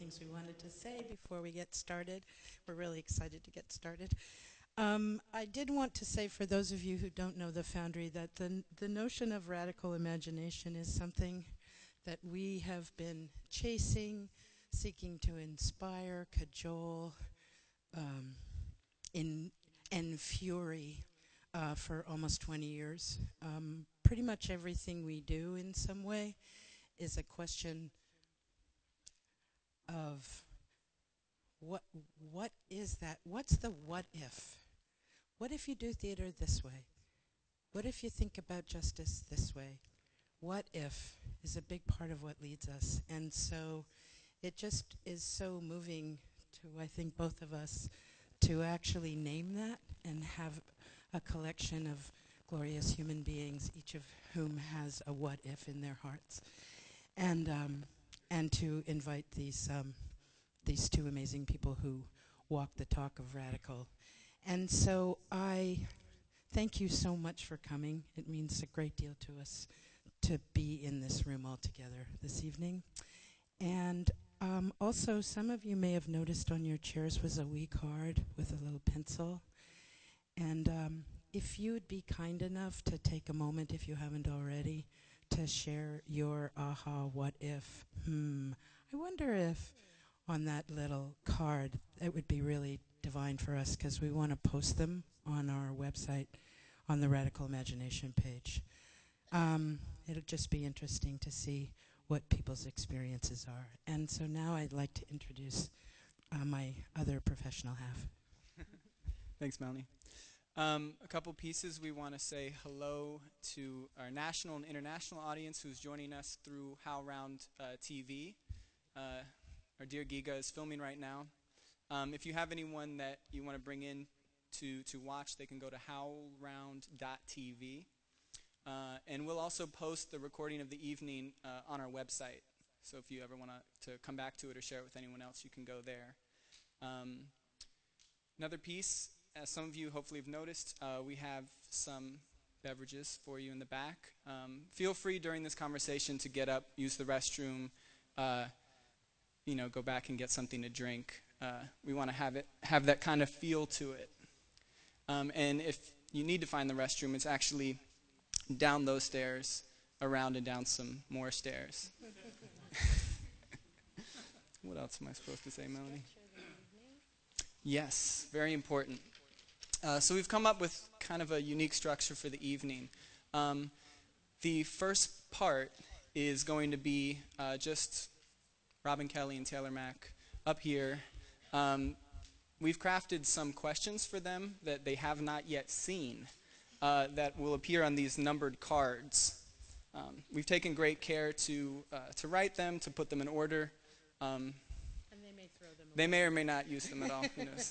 things we wanted to say before we get started. We're really excited to get started. I did want to say, for those of you who don't know the Foundry, that the notion of radical imagination is something that we have been chasing, seeking to inspire, cajole, and fury for almost 20 years. Pretty much everything we do in some way is a question of what is that? What's the what if? What if you do theater this way? What if you think about justice this way? What if is a big part of what leads us. And so it just is so moving to, I think, both of us to actually name that and have a collection of glorious human beings, each of whom has a what if in their hearts. And to invite these two amazing people who walk the talk of radical. And so I thank you so much for coming. It means a great deal to us to be in this room all together this evening. And also, some of you may have noticed on your chairs was a wee card with a little pencil. And if you would be kind enough to take a moment, if you haven't already, to share your aha, what if. I wonder if on that little card, it would be really divine for us, because we want to post them on our website on the Radical Imagination page. It'll just be interesting to see what people's experiences are. And so now I'd like to introduce my other professional half. Thanks, Melanie. A couple pieces. We want to say hello to our national and international audience who's joining us through HowlRound TV. Our dear Giga is filming right now. If you have anyone that you want to bring in to watch, they can go to howlround.tv. And we'll also post the recording of the evening on our website. So if you ever want to come back to it or share it with anyone else, you can go there. Another piece, as some of you hopefully have noticed, we have some beverages for you in the back. Feel free during this conversation to get up, use the restroom, go back and get something to drink. We want to have that kind of feel to it. And if you need to find the restroom, it's actually down those stairs, around and down some more stairs. What else am I supposed to say, Melanie? Yes, very important. So we've come up with kind of a unique structure for the evening. The first part is going to be just Robin, Kelley, and Taylor Mack up here. We've crafted some questions for them that they have not yet seen that will appear on these numbered cards. We've taken great care to write them, to put them in order. And they may throw them away. They may or may not use them at all. Who knows?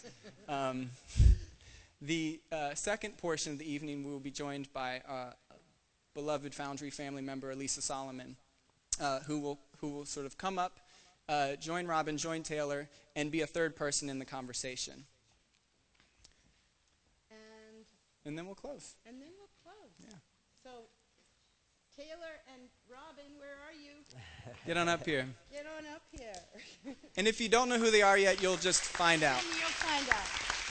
The second portion of the evening, we will be joined by beloved Foundry family member Elisa Solomon, who will sort of come up, join Robin, join Taylor, and be a third person in the conversation. And then we'll close. And then we'll close. Yeah. So, Taylor and Robin, where are you? Get on up here. Get on up here. And if you don't know who they are yet, you'll just find out. And you'll find out.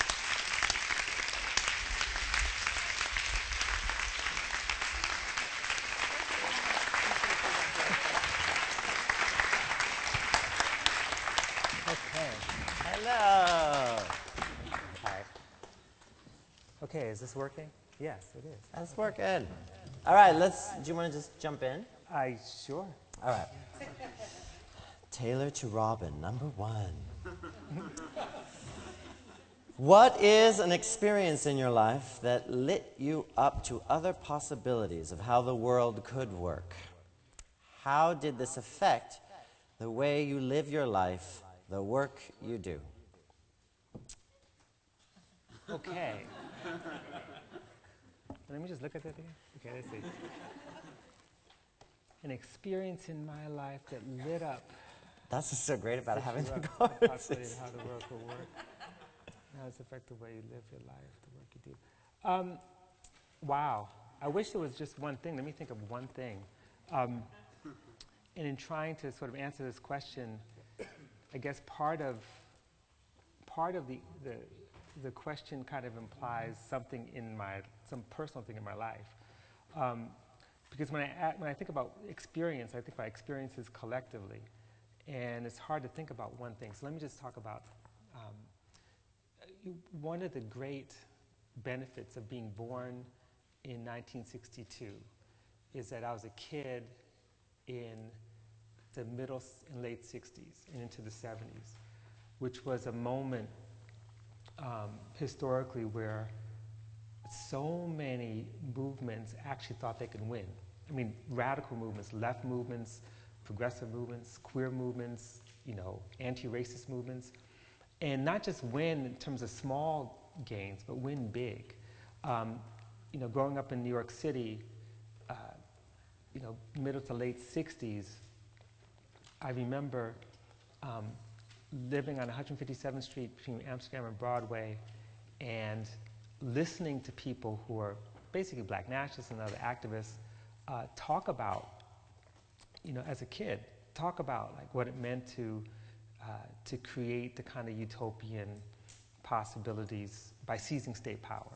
Hello. Hi. Okay, is this working? Yes, it is. That's working. All right, do you want to just jump in? Sure. All right. Taylor to Robin, number 1. What is an experience in your life that lit you up to other possibilities of how the world could work? How did this affect the way you live your life, the work you do? Okay. Let me just look at that again. Okay, let's see. An experience in my life that lit up. That's what's so great about having the possibility cards. of how the world will work. How it's affect the way you live your life, the work you do. Wow. I wish it was just one thing. Let me think of one thing. And in trying to sort of answer this question, I guess part of the question kind of implies something in some personal thing in my life. Because when I think about experience, I think about experiences collectively. And it's hard to think about one thing. So let me just talk about one of the great benefits of being born in 1962 is that I was a kid in the middle and late 60s and into the 70s, which was a moment historically where so many movements actually thought they could win. I mean, radical movements, left movements, progressive movements, queer movements, anti-racist movements, and not just win in terms of small gains, but win big. Growing up in New York City, middle to late 60s, I remember living on 157th Street between Amsterdam and Broadway and listening to people who are basically black nationalists and other activists talk about, as a kid, talk about like what it meant to create the kind of utopian possibilities by seizing state power.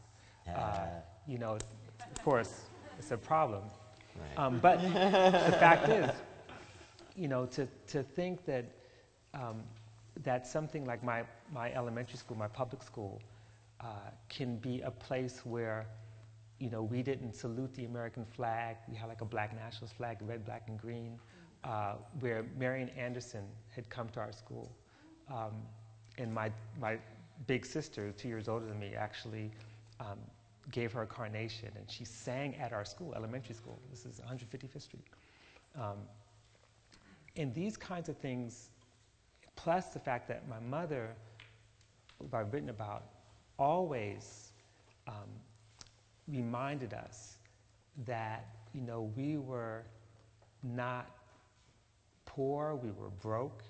Of course, it's a problem. Right. But the fact is, to think that that something like my elementary school, my public school, can be a place where, we didn't salute the American flag. We had like a black nationalist flag, red, black, and green, where Marian Anderson had come to our school. And my big sister, 2 years older than me, actually gave her a carnation, and she sang at our school, elementary school. This is 155th Street. And these kinds of things, plus the fact that my mother, who I've written about, always reminded us that, we were not poor, we were broke,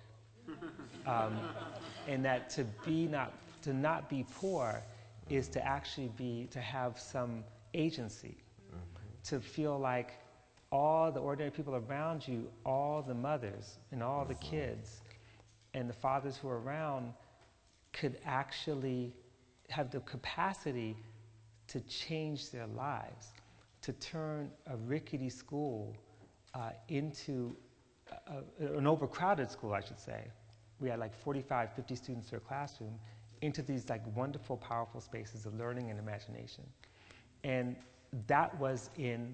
and that to not be poor is to actually to have some agency, to feel like all the ordinary people around you, all the mothers and all the kids and the fathers who are around could actually have the capacity to change their lives, to turn a rickety school into an overcrowded school, I should say. We had like 45, 50 students per classroom, into these like wonderful, powerful spaces of learning and imagination. And that was in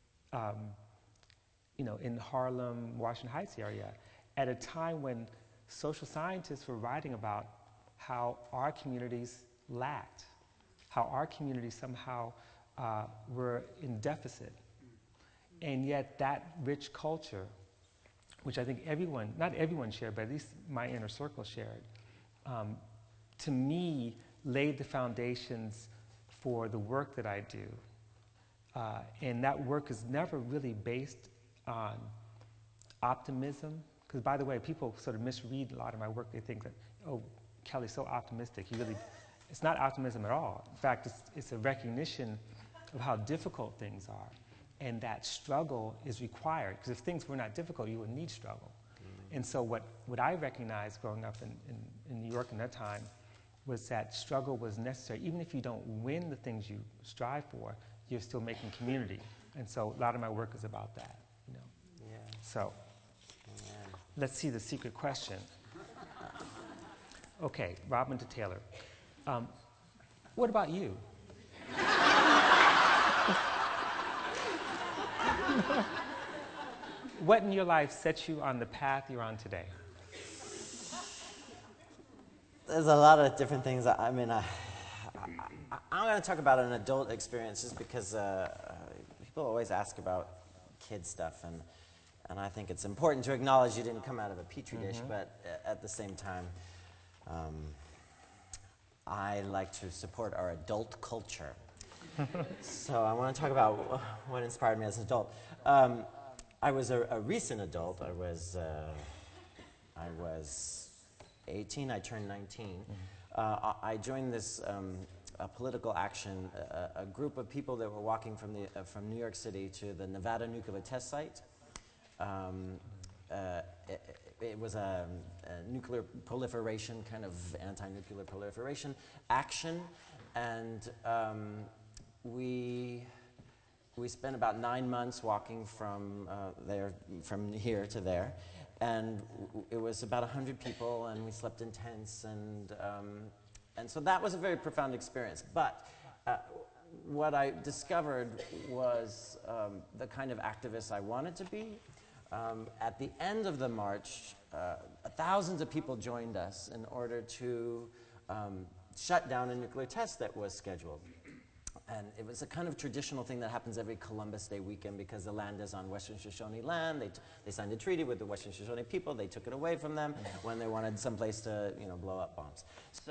Harlem, Washington Heights area, at a time when social scientists were writing about how our communities lacked, how our communities somehow were in deficit. And yet that rich culture, which I think not everyone shared, but at least my inner circle shared, to me, laid the foundations for the work that I do. And that work is never really based on optimism. Because, by the way, people sort of misread a lot of my work. They think that, oh, Kelley's so optimistic. It's not optimism at all. In fact, it's a recognition of how difficult things are. And that struggle is required. Because if things were not difficult, you wouldn't need struggle. And so what I recognized growing up in New York in that time was that struggle was necessary. Even if you don't win the things you strive for, you're still making community. And so a lot of my work is about that, Yeah. So, Yeah. let's see the secret question. Okay, Robin to Taylor. What about you? What in your life set you on the path you're on today? There's a lot of different things. I'm going to talk about an adult experience just because people always ask about kid stuff, and I think it's important to acknowledge you didn't come out of a petri dish, but at the same time, I like to support our adult culture. So I want to talk about what inspired me as an adult. I was a recent adult. I was 18. I turned 19. I joined this a political action, a group of people that were walking from New York City to the Nevada nuclear test site, it was a nuclear proliferation, kind of anti-nuclear proliferation action, and we spent about 9 months walking from from here to there, and it was about 100 people, and we slept in tents, and so that was a very profound experience. But what I discovered was the kind of activist I wanted to be. At the end of the march, thousands of people joined us in order to shut down a nuclear test that was scheduled. And it was a kind of traditional thing that happens every Columbus Day weekend because the land is on Western Shoshone land. They signed a treaty with the Western Shoshone people. They took it away from them when they wanted someplace to, blow up bombs.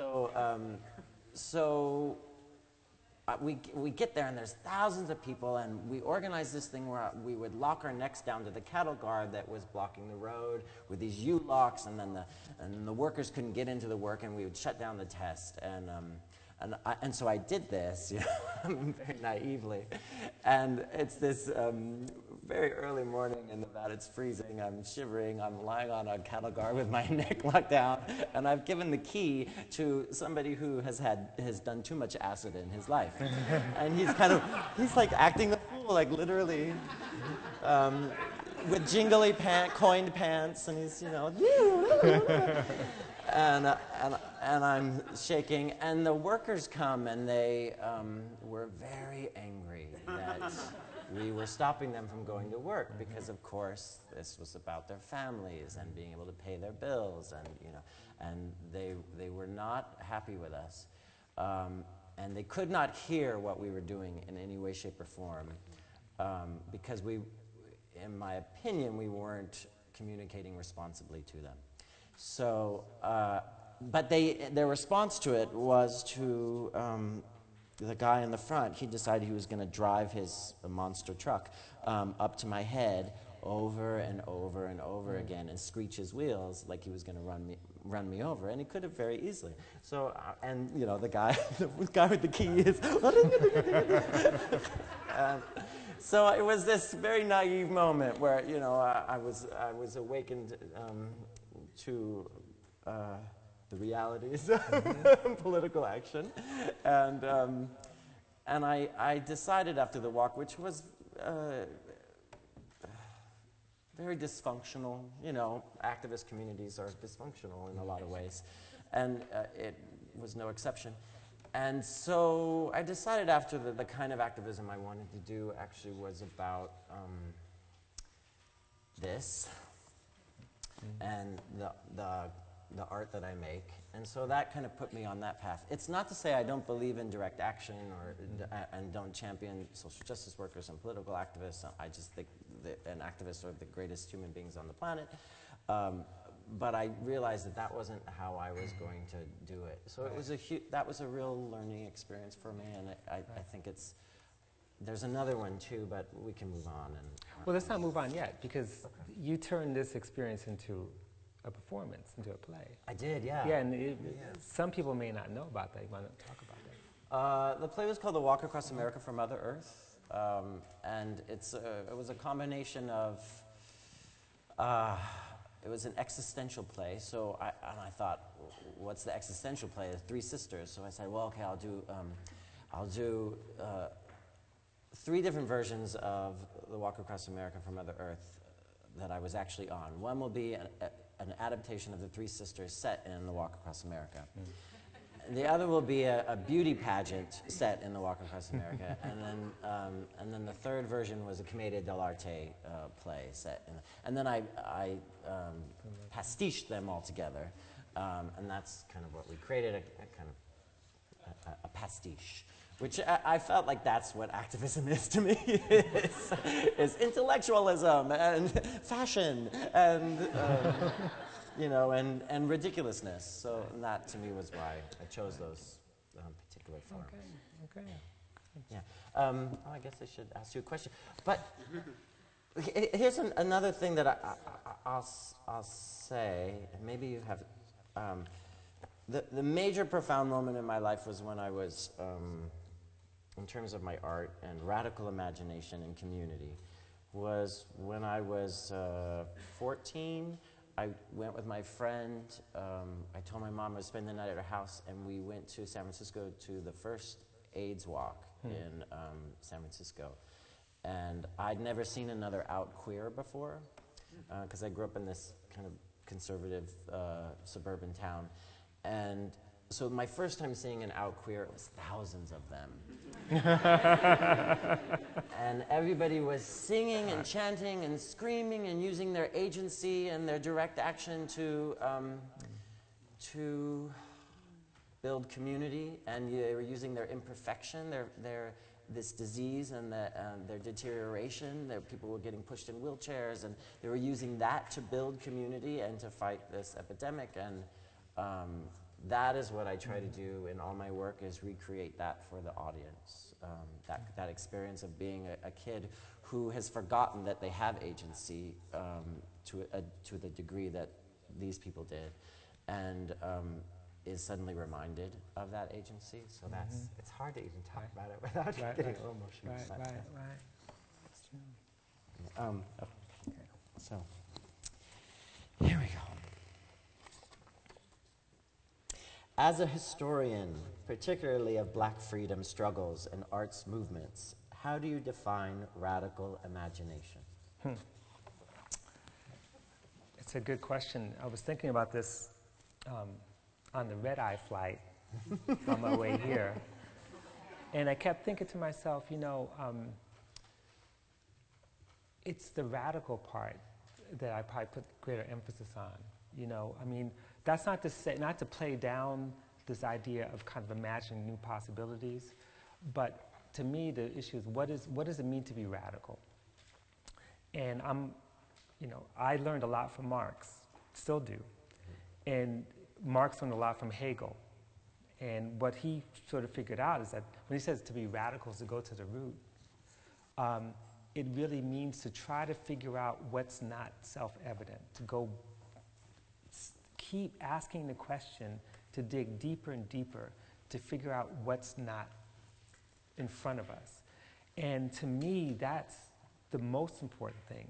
So, we get there and there's thousands of people, and we organized this thing where we would lock our necks down to the cattle guard that was blocking the road with these U-locks, and then the workers couldn't get into the work, and we would shut down the test. And so I did this, very naively. And it's this very early morning in Nevada. It's freezing. I'm shivering. I'm lying on a cattle guard with my neck locked down. And I've given the key to somebody who has done too much acid in his life. And he's like acting the fool, like literally, with jingly coined pants. And he's, And I'm shaking, and the workers come, and they were very angry that we were stopping them from going to work because, of course, this was about their families and being able to pay their bills, and they were not happy with us, and they could not hear what we were doing in any way, shape, or form because in my opinion, we weren't communicating responsibly to them. So, but their response to it was to the guy in the front. He decided he was going to drive his monster truck up to my head over and over and over again and screech his wheels like he was going to run me over, and he could have very easily. So, and the guy with the key is. So it was this very naive moment where I was awakened to the realities of political action, and I decided after the walk, which was very dysfunctional. Activist communities are dysfunctional in a lot of ways, and it was no exception. And so I decided after the kind of activism I wanted to do actually was about this and the art that I make. And so that kind of put me on that path. It's not to say I don't believe in direct action and don't champion social justice workers and political activists. I just think that activists are the greatest human beings on the planet. But I realized that wasn't how I was going to do it. So it was that was a real learning experience for me, and I think there's another one too, but we can move on. Well, let's not move on yet, because you turned this experience into a performance, into a play. I did, yeah. Yeah, and some people may not know about that. You want to talk about that? The play was called The Walk Across America from Mother Earth, and it was a combination of, it was an existential play, so I thought, what's the existential play? The Three Sisters. So I said, well, okay, I'll do 3 different versions of The Walk Across America from Mother Earth that I was actually on. One will be an adaptation of The Three Sisters set in The Walk Across America. The other will be a beauty pageant set in The Walk Across America, and then the third version was a commedia dell'arte play set in. And then I pastiched them all together, and that's kind of what we created, a pastiche. Which I felt like that's what activism is to me, is intellectualism and fashion and, and ridiculousness. So that to me was why I chose those particular forms. Okay. Yeah. I guess I should ask you a question. But here's another thing that I'll say, maybe you have, the major profound moment in my life was when I was, in terms of my art and radical imagination and community, was when I was 14. I went with my friend. I told my mom I was spending the night at her house, and we went to San Francisco to the first AIDS walk in San Francisco. And I'd never seen another out queer before, because I grew up in this kind of conservative suburban town. And so my first time seeing an out queer, it was thousands of them. And everybody was singing and chanting and screaming and using their agency and their direct action to build community. And they were using their imperfection, this disease and their deterioration. People were getting pushed in wheelchairs, and they were using that to build community and to fight this epidemic. And that is what I try to do in all my work, is recreate that for the audience. That experience of being a kid who has forgotten that they have agency to the degree that these people did, and is suddenly reminded of that agency. So it's hard to even talk about it without getting a little emotional. Right. Okay. So here we go. As a historian, particularly of Black freedom struggles and arts movements, how do you define radical imagination? It's a good question. I was thinking about this on the red-eye flight on my way here. And I kept thinking to myself, it's the radical part that I probably put greater emphasis on. That's not to say, not to play down this idea of kind of imagining new possibilities, but to me the issue is what does it mean to be radical? And I learned a lot from Marx, still do, and Marx learned a lot from Hegel. And what he sort of figured out is that when he says to be radical is to go to the root, it really means to try to figure out what's not self-evident, to go keep asking the question, to dig deeper and deeper, to figure out what's not in front of us. And to me, that's the most important thing.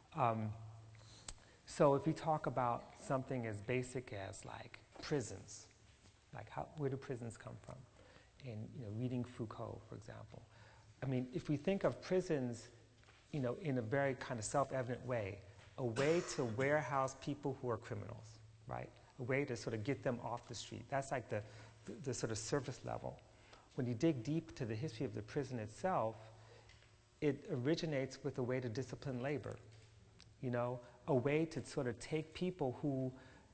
So if we talk about something as basic as like prisons, like where do prisons come from? And reading Foucault, for example. If we think of prisons, in a very kind of self-evident way, a way to warehouse people who are criminals, right? A way to sort of get them off the street. That's like the sort of surface level. When you dig deep to the history of the prison itself, it originates with a way to discipline labor. A way to sort of take people who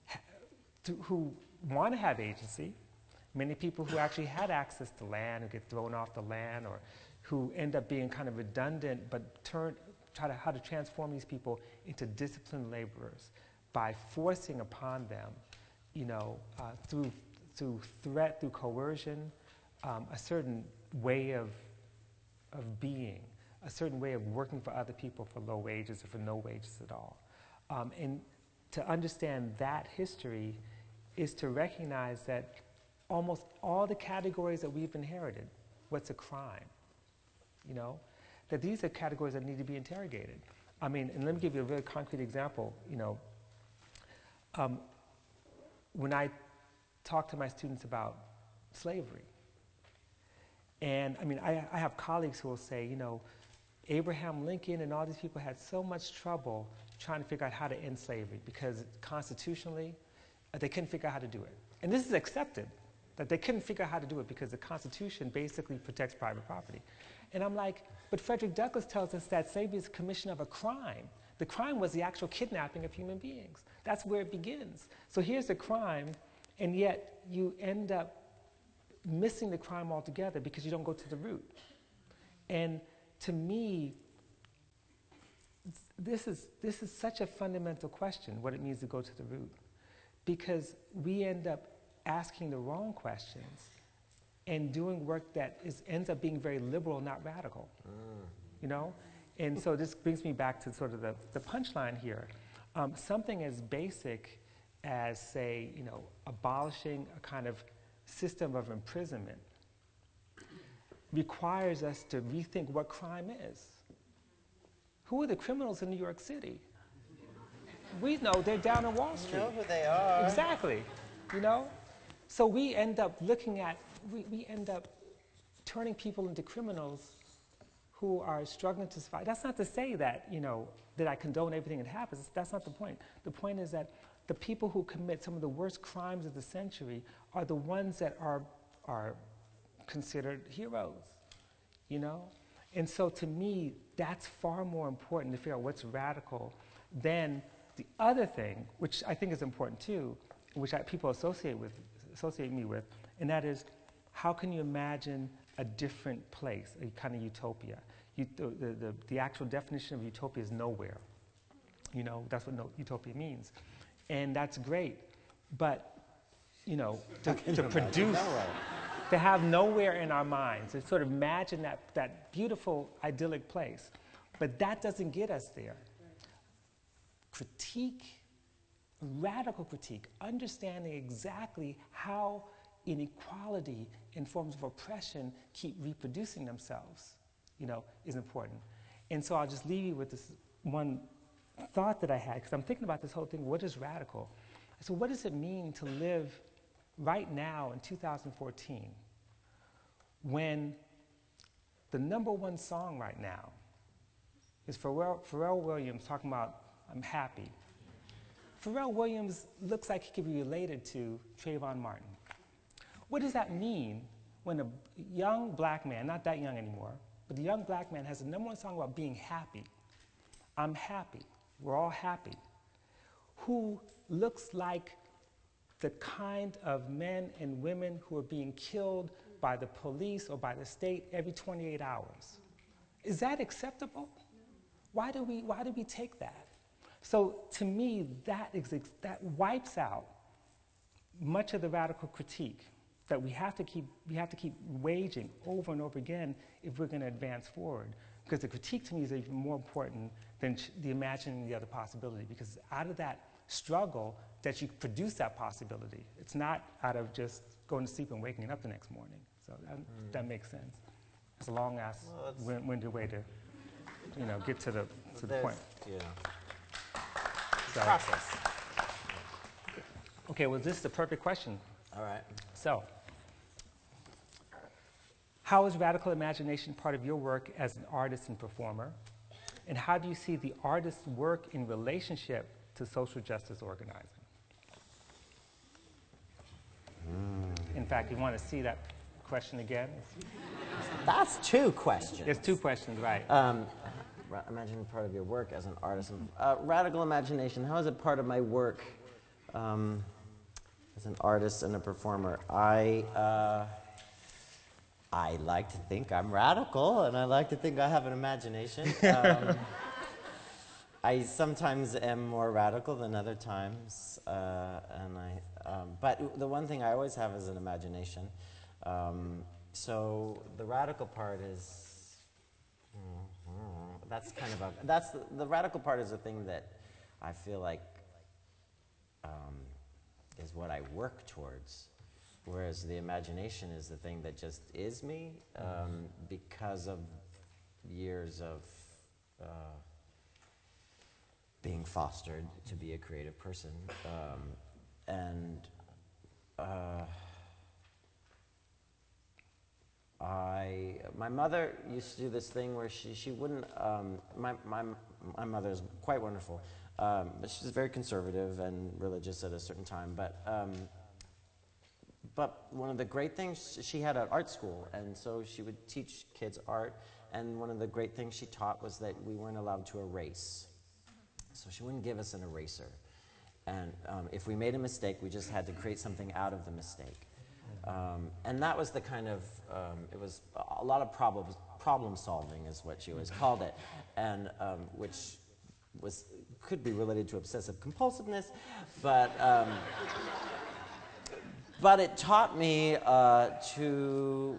want to have agency, many people who actually had access to land, who get thrown off the land, or who end up being kind of redundant, but how to transform these people into disciplined laborers by forcing upon them, through threat, through coercion, a certain way of being, a certain way of working for other people for low wages or for no wages at all. And to understand that history is to recognize that almost all the categories that we've inherited, what's a crime, that these are categories that need to be interrogated. And let me give you a very concrete example. When I talk to my students about slavery, and I have colleagues who will say, Abraham Lincoln and all these people had so much trouble trying to figure out how to end slavery because constitutionally, they couldn't figure out how to do it. And this is accepted, that they couldn't figure out how to do it because the Constitution basically protects private property. And I'm like, but Frederick Douglass tells us that slavery is a commission of a crime. The crime was the actual kidnapping of human beings. That's where it begins. So here's the crime, and yet you end up missing the crime altogether because you don't go to the root. And to me, this is such a fundamental question, what it means to go to the root. Because we end up asking the wrong questions and doing work that ends up being very liberal, not radical. And so this brings me back to sort of the punchline here. Something as basic as, say, abolishing a kind of system of imprisonment requires us to rethink what crime is. Who are the criminals in New York City? We know they're down on Wall Street. You know who they are. Exactly. You know? So we end up looking at, we end up turning people into criminals who are struggling to survive. That's not to say that, you know, that I condone everything that happens. That's not the point. The point is that the people who commit some of the worst crimes of the century are the ones that are considered heroes, you know? And so to me, that's far more important to figure out what's radical than the other thing, which I think is important too, which people associate me with, and that is, how can you imagine a different place, a kind of utopia? The actual definition of utopia is nowhere. You know, that's what utopia means. And that's great, but, you know, to produce, to have nowhere in our minds, to sort of imagine that beautiful, idyllic place. But that doesn't get us there. Critique, radical critique, understanding exactly how inequality and forms of oppression keep reproducing themselves, you know, is important. And so I'll just leave you with this one thought that I had, because I'm thinking about this whole thing, what is radical? So what does it mean to live right now in 2014 when the #1 song right now is Pharrell Williams talking about, I'm happy. Pharrell Williams looks like he could be related to Trayvon Martin. What does that mean when a young black man, not that young anymore, but a young black man has a #1 song about being happy? I'm happy. We're all happy. Who looks like the kind of men and women who are being killed by the police or by the state every 28 hours. Is that acceptable? Why do we take that? So to me, that wipes out much of the radical critique that we have to keep waging over and over again if we're going to advance forward. Because the critique to me is even more important than the imagining the other possibility, because out of that struggle that you produce that possibility. It's not out of just going to sleep and waking up the next morning. So that makes sense. It's a long-ass, winded way to, you know, get to the point. Yeah. So, Process. okay, well, this is the perfect question. All right. So, how is radical imagination part of your work as an artist and performer? And how do you see the artist's work in relationship to social justice organizing? In fact, you want to see that question again? That's 2 questions. There's 2 questions, right. Imagine part of your work as an artist. Radical imagination, how is it part of my work as an artist and a performer? I like to think I'm radical, and I like to think I have an imagination. I sometimes am more radical than other times, but the one thing I always have is an imagination. So the radical part is, that's kind of the radical part is the thing that I feel like is what I work towards. Whereas the imagination is the thing that just is me because of years of being fostered to be a creative person. My mother used to do this thing where she wouldn't, my mother is quite wonderful, but she's very conservative and religious at a certain time, but one of the great things, she had an art school, and so she would teach kids art, and one of the great things she taught was that we weren't allowed to erase. So she wouldn't give us an eraser. And if we made a mistake, we just had to create something out of the mistake. And that was the kind of, it was a lot of problem solving is what she always called it, and which could be related to obsessive compulsiveness, but it taught me to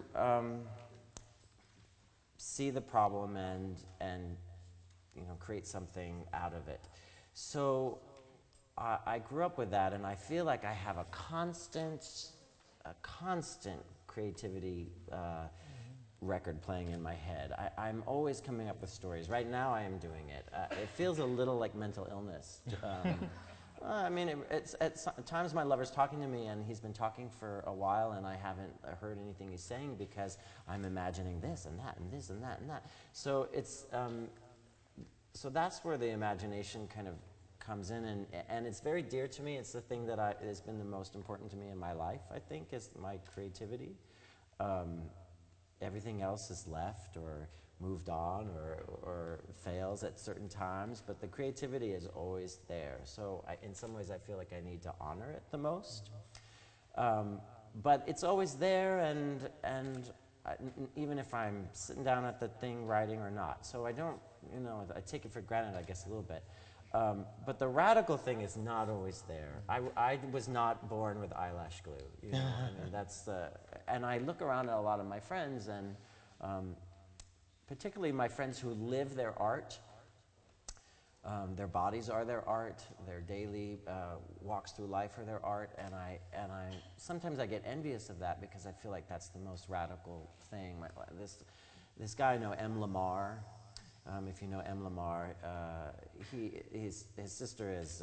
see the problem and create something out of it. So I grew up with that, and I feel like I have a constant creativity record playing in my head. I'm always coming up with stories. Right now I am doing it. It feels a little like mental illness. I mean, at times my lover's talking to me and he's been talking for a while and I haven't heard anything he's saying because I'm imagining this and that and this and that and that. So it's, so that's where the imagination kind of comes in, and it's very dear to me. It's the thing that has been the most important to me in my life, I think, is my creativity. Everything else is left or moved on or fails at certain times, but the creativity is always there. So in some ways I feel like I need to honor it the most. But it's always there, and even if I'm sitting down at the thing writing or not. So I don't, you know, I take it for granted, I guess, a little bit. But the radical thing is not always there. I was not born with eyelash glue. You know? I mean, that's and I look around at a lot of my friends, and particularly my friends who live their art. Their bodies are their art. Their daily walks through life are their art, and I sometimes I get envious of that because I feel like that's the most radical thing. This guy I know, M. Lamar. If you know M. Lamar, his sister is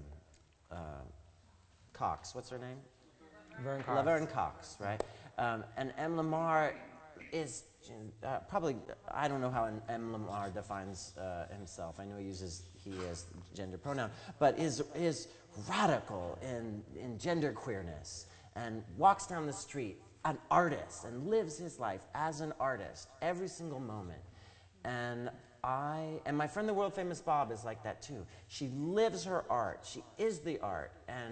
Cox. What's her name? Laverne Cox, right? And M. Lamar is probably, I don't know how M. Lamar defines himself. I know he uses he as gender pronoun, but is radical in gender queerness and walks down the street, an artist, and lives his life as an artist every single moment. And my friend the world famous Bob is like that too. She lives her art. She is the art.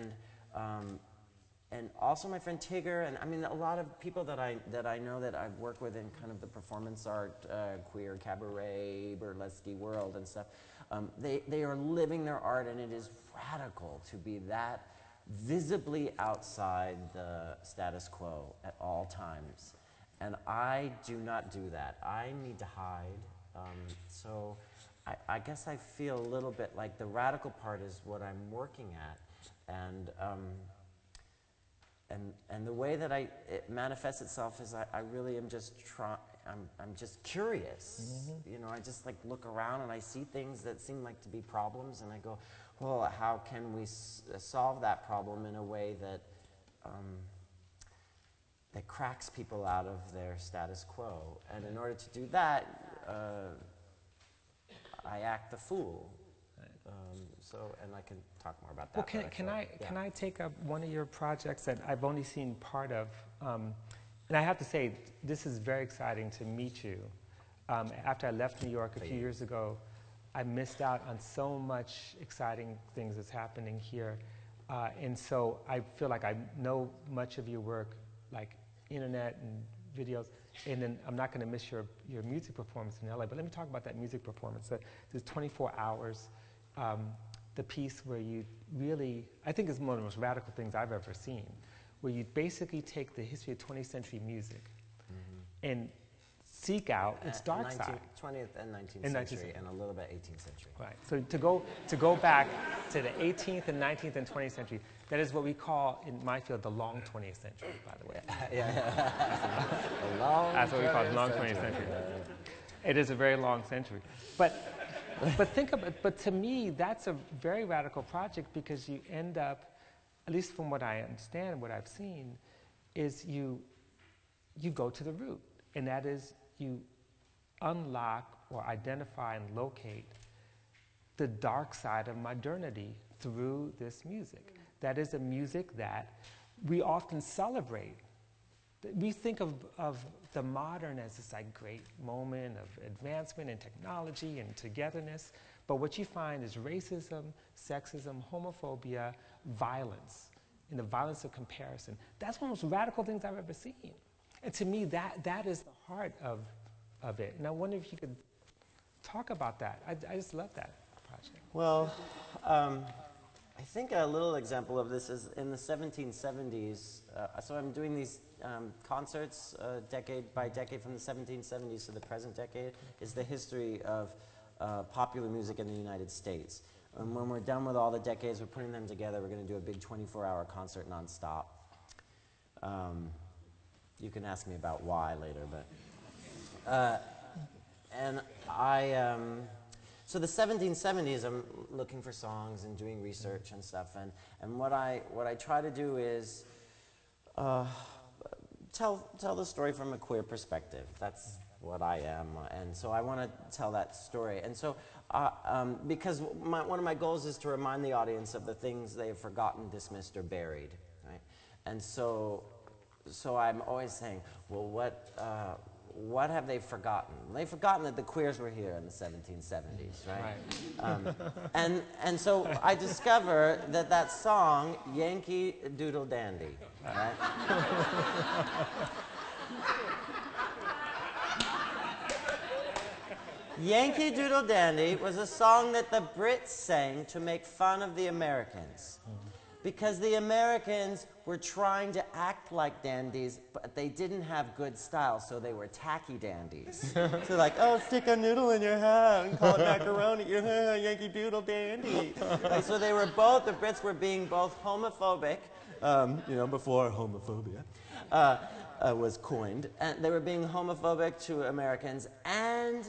And also my friend Tigger, and I mean a lot of people that I know that I've worked with in kind of the performance art, queer cabaret, burlesque world and stuff. They are living their art, and it is radical to be that visibly outside the status quo at all times. And I do not do that. I need to hide. So I guess I feel a little bit like the radical part is what I'm working at, and the way that it manifests itself is I really am just I'm just curious. Mm-hmm. You know, I just like look around and I see things that seem like to be problems, and I go, well, how can we solve that problem in a way that that cracks people out of their status quo? And in order to do that, I act the fool. And I can talk more about that. Well, can I take up one of your projects that I've only seen part of? And I have to say, this is very exciting to meet you. After I left New York a few years ago, I missed out on so much exciting things that's happening here. And so I feel like I know much of your work, like internet and videos, and then I'm not going to miss your music performance in LA. But let me talk about that music performance. So there's 24 hours. The piece where you really, I think it's one of the most radical things I've ever seen, where you basically take the history of 20th century music and seek out its dark side. 20th and 19th century, and a little bit 18th century. Right. So to go back to the 18th and 19th and 20th century, that is what we call in my field the long 20th century, by the way. That's what we call the long 20th century. It is a very long century, but to me, that's a very radical project, because you end up, at least from what I understand, what I've seen, is you go to the root, and that is you unlock or identify and locate the dark side of modernity through this music. That is a music that we often celebrate. We think of the modern as this like great moment of advancement in technology and togetherness, but what you find is racism, sexism, homophobia, violence, and the violence of comparison. That's one of the most radical things I've ever seen. And to me, that is the heart of it. And I wonder if you could talk about that. I just love that project. Well, I think a little example of this is in the 1770s. So I'm doing these concerts decade by decade from the 1770s to the present decade is the history of popular music in the United States. And when we're done with all the decades, we're putting them together. We're going to do a big 24-hour concert nonstop. You can ask me about why later, but And I, so the 1770s, I'm looking for songs and doing research and stuff, and what I try to do is tell the story from a queer perspective. That's what I am, and so I want to tell that story. And so, because one of my goals is to remind the audience of the things they have forgotten, dismissed, or buried, right? And so I'm always saying, well, what have they forgotten? They've forgotten that the queers were here in the 1770s, right? And so I discover that song, Yankee Doodle Dandy, right? Yankee Doodle Dandy was a song that the Brits sang to make fun of the Americans. Because the Americans were trying to act like dandies, but they didn't have good style, so they were tacky dandies. So like, oh, stick a noodle in your hat and call it macaroni, Yankee Doodle Dandy. And so they were both, the Brits were being both homophobic, before homophobia was coined, and they were being homophobic to Americans and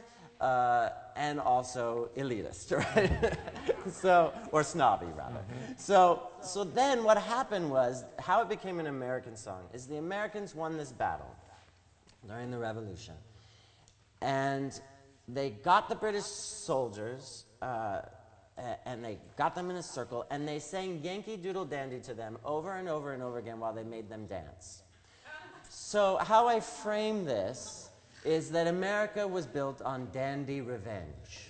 also elitist, right? Or snobby, rather. So then what happened was, how it became an American song is the Americans won this battle during the Revolution. And they got the British soldiers, and they got them in a circle, and they sang Yankee Doodle Dandy to them over and over and over again while they made them dance. So how I frame this is that America was built on dandy revenge.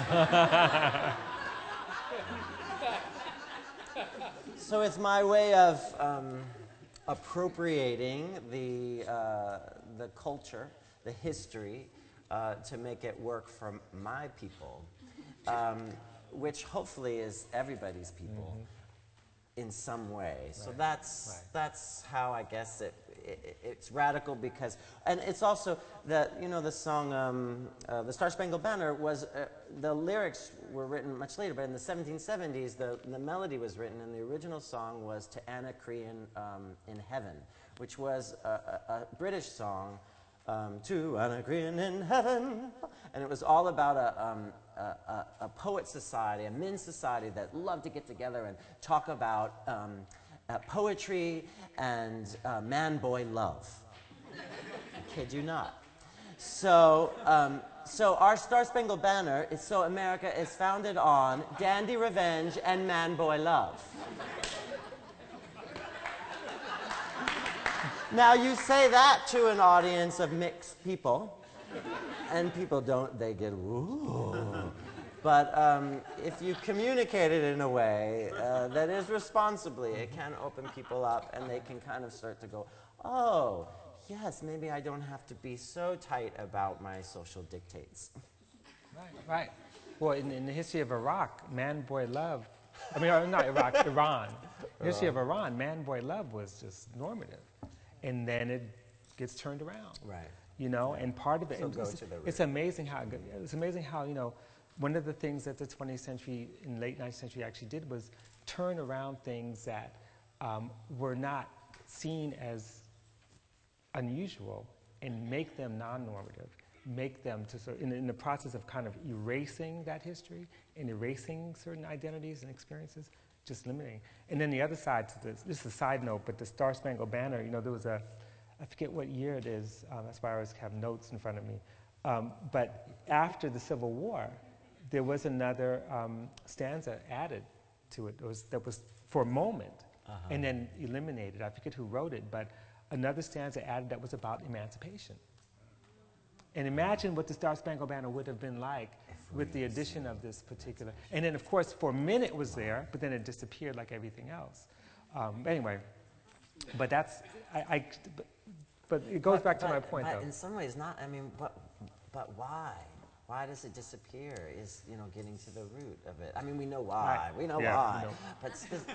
So it's my way of appropriating the culture, the history, to make it work for my people, which hopefully is everybody's people in some way. So that's how I guess it's radical, because, and it's also that, the song, the Star Spangled Banner was, the lyrics were written much later, but in the 1770s, the melody was written, and the original song was To Anacreon in Heaven, which was a British song, To Anacreon in Heaven, and it was all about a poet society, a men's society that loved to get together and talk about poetry and man-boy love. I kid you not. So our Star-Spangled Banner is so America is founded on dandy revenge and man-boy love. Now you say that to an audience of mixed people, and people they get, ooh. But if you communicate it in a way that is responsibly, it can open people up, and they can kind of start to go, oh, yes, maybe I don't have to be so tight about my social dictates. Right. Well, in the history of Iraq, man-boy love, not Iraq, Iran. The history of Iran, man-boy love was just normative. And then it gets turned around. Right. And part of it, So it's amazing how, one of the things that the 20th century and late 19th century actually did was turn around things that were not seen as unusual and make them non-normative, make them in the process of kind of erasing that history and erasing certain identities and experiences, just limiting. And then the other side to this is a side note, but the Star Spangled Banner, there was I forget what year it is, that's why I always have notes in front of me, but after the Civil War, there was another stanza added to it that was for a moment, and then eliminated. I forget who wrote it, but another stanza added that was about emancipation. And imagine what the Star Spangled Banner would have been like with the addition of this particular. And then, of course, for a minute it was there, but then it disappeared like everything else. Anyway, but that's, but it goes back to my point, though. In some ways, but why? Why does it disappear is, getting to the root of it. We know why. Right. We know why. But,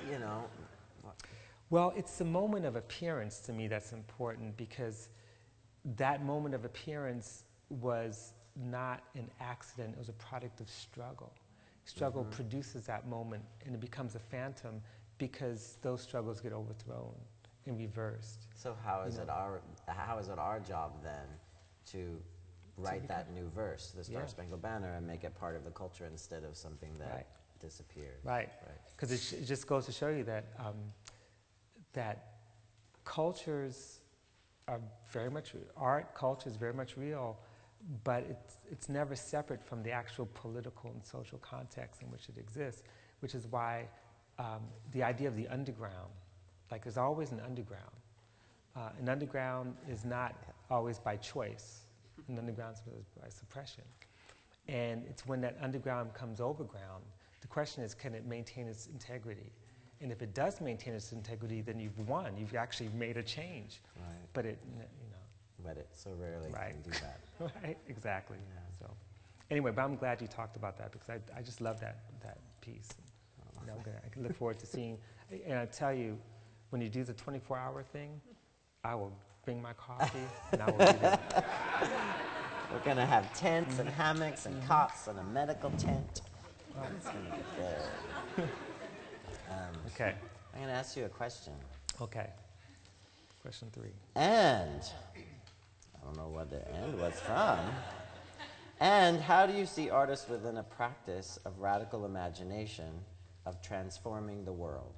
Well, it's the moment of appearance to me that's important, because that moment of appearance was not an accident. It was a product of struggle. Struggle produces that moment, and it becomes a phantom because those struggles get overthrown and reversed. So how is it our job then to write that new verse, the Star Yeah. Spangled Banner, and make it part of the culture instead of something that Right. disappears. Right. Because it just goes to show you that that cultures are very much, art culture is very much real, but it's never separate from the actual political and social context in which it exists, which is why the idea of the underground, like there's always an underground. An underground is not always by choice. An underground is by suppression. And it's when that underground comes overground, the question is, can it maintain its integrity? And if it does maintain its integrity, then you've won. You've actually made a change. Right. But it, But it so rarely Right. can do that. right, exactly. Yeah. So, anyway, but I'm glad you talked about that because I just love that piece. I can look forward to seeing. And I tell you, when you do the 24-hour thing, I will bring my coffee and I will be there. We're going to have tents and hammocks and cots and a medical tent. It's going to be good. Okay. I'm going to ask you a question. Okay. Question 3. And, I don't know what the end was from. And how do you see artists within a practice of radical imagination of transforming the world?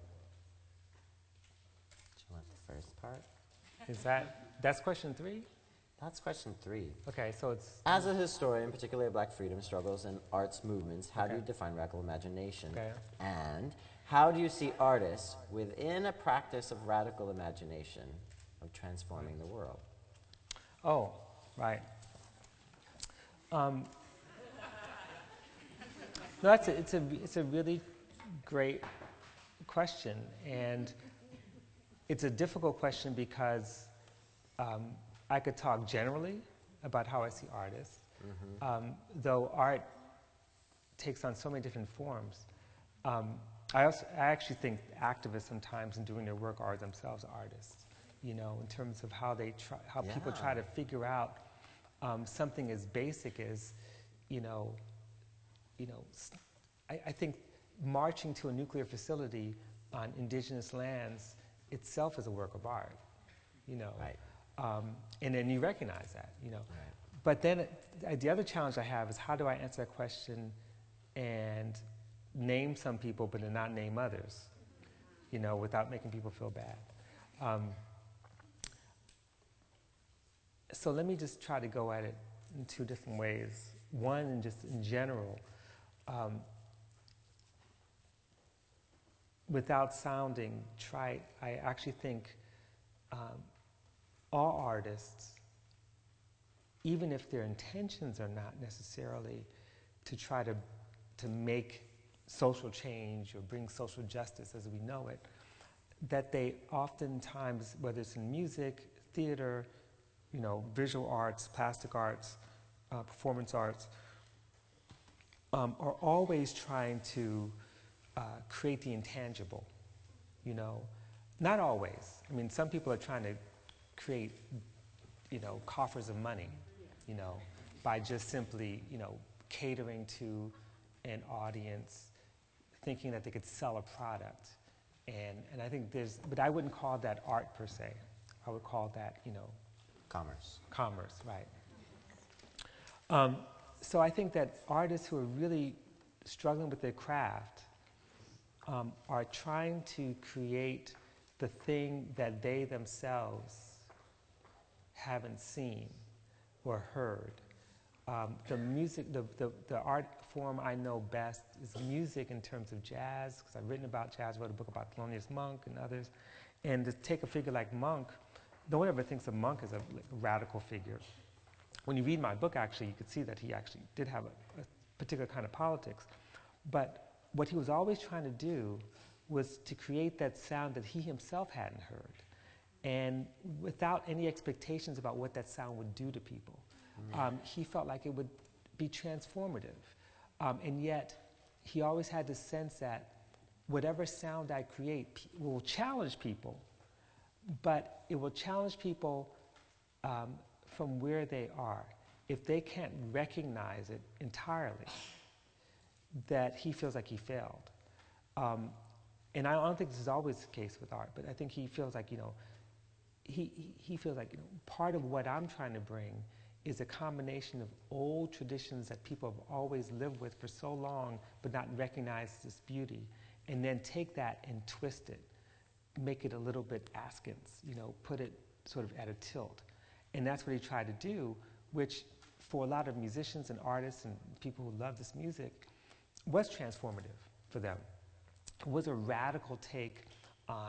Do you want the first part? That's question 3? That's question 3. Okay, so it's... As a historian, particularly of Black freedom struggles and arts movements, how do you define radical imagination? Okay. And how do you see artists within a practice of radical imagination of transforming the world? Oh, right. No, it's a really great question, and it's a difficult question because I could talk generally about how I see artists, though art takes on so many different forms. I actually think activists sometimes in doing their work are themselves artists, in terms of how people try to figure out something as basic as, I think marching to a nuclear facility on indigenous lands itself is a work of art, Right. And then you recognize that, Right. But then the other challenge I have is how do I answer that question and name some people but then not name others, without making people feel bad. So let me just try to go at it in 2 different ways. One, and just in general, without sounding trite, I actually think all artists, even if their intentions are not necessarily to try to make social change or bring social justice as we know it, that they oftentimes, whether it's in music, theater, visual arts, plastic arts, performance arts, are always trying to create the intangible, Not always. I mean, some people are trying to create, coffers of money, by just simply, catering to an audience, thinking that they could sell a product. And I think but I wouldn't call that art per se. I would call that, Commerce. commerce, right. So I think that artists who are really struggling with their craft are trying to create the thing that they themselves haven't seen or heard. The music, the art form I know best is music in terms of jazz, because I've written about jazz, wrote a book about Thelonius Monk and others. And to take a figure like Monk, no one ever thinks of Monk as a radical figure. When you read my book, actually, you could see that he actually did have a particular kind of politics. But what he was always trying to do was to create that sound that he himself hadn't heard, and without any expectations about what that sound would do to people. He felt like it would be transformative. And yet, he always had the sense that whatever sound I create will challenge people, but it will challenge people from where they are. If they can't recognize it entirely, that he feels like he failed. And I don't think this is always the case with art, but I think he feels like, he feels like, part of what I'm trying to bring is a combination of old traditions that people have always lived with for so long, but not recognized this beauty, and then take that and twist it, make it a little bit askance, put it sort of at a tilt. And that's what he tried to do, which for a lot of musicians and artists and people who love this music was transformative for them. It was a radical take on,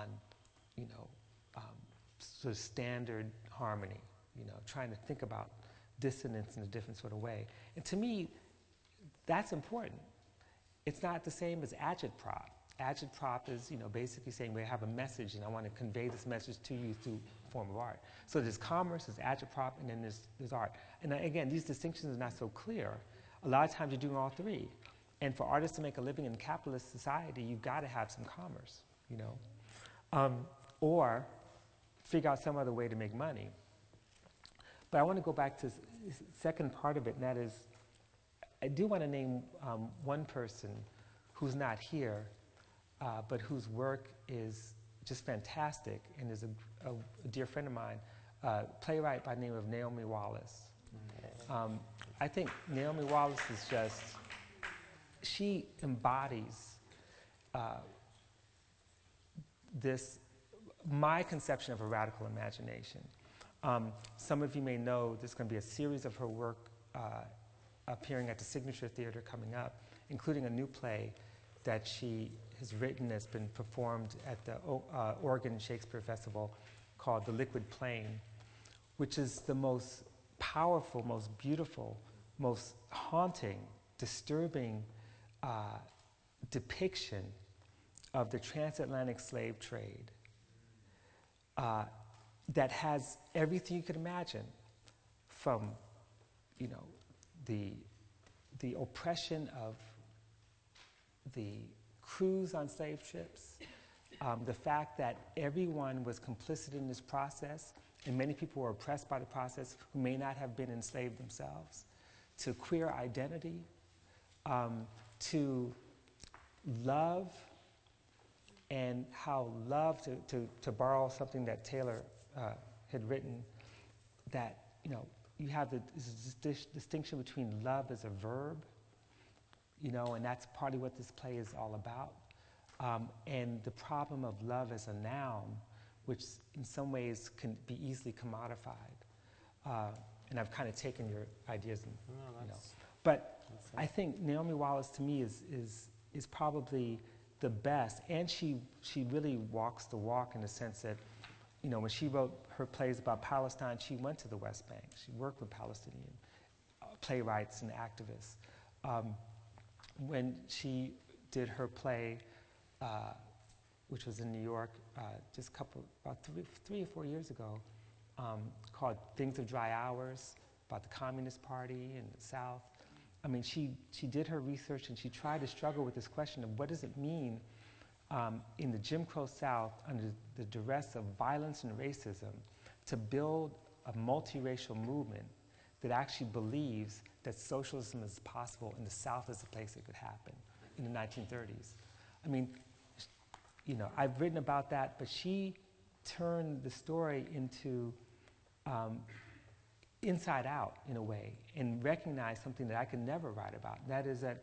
sort of standard harmony, trying to think about dissonance in a different sort of way. And to me, that's important. It's not the same as agitprop. Agitprop is, basically saying we have a message and I want to convey this message to you through a form of art. So there's commerce, there's agitprop, and then there's art. And again, these distinctions are not so clear. A lot of times you're doing all three. And for artists to make a living in a capitalist society, you've got to have some commerce, or figure out some other way to make money. But I want to go back to the second part of it, and that is, I do want to name one person who's not here, but whose work is just fantastic and is a dear friend of mine, playwright by the name of Naomi Wallace. I think Naomi Wallace is just, she embodies my conception of a radical imagination. Some of you may know there's going to be a series of her work appearing at the Signature Theatre coming up, including a new play that she has written that's been performed at the Oregon Shakespeare Festival called The Liquid Plain, which is the most powerful, most beautiful, most haunting, disturbing depiction of the transatlantic slave trade that has everything you could imagine, from the oppression of the crews on slave ships, the fact that everyone was complicit in this process, and many people were oppressed by the process who may not have been enslaved themselves, to queer identity, to love, and how love, to borrow something that Taylor had written, that you have this distinction between love as a verb, and that's partly what this play is all about, and the problem of love as a noun, which in some ways can be easily commodified. And I've kind of taken your ideas, and, but I think Naomi Wallace to me is probably the best, and she really walks the walk in the sense that, when she wrote her plays about Palestine, she went to the West Bank. She worked with Palestinian playwrights and activists. When she did her play, which was in New York just about 3 or 4 years ago, called Things of Dry Hours, about the Communist Party in the South. I mean, she did her research and she tried to struggle with this question of what does it mean in the Jim Crow South, under the duress of violence and racism, to build a multiracial movement that actually believes that socialism is possible and the South is the place it could happen in the 1930s. I mean, I've written about that, but she turned the story into inside out in a way, and recognized something that I could never write about. And that is that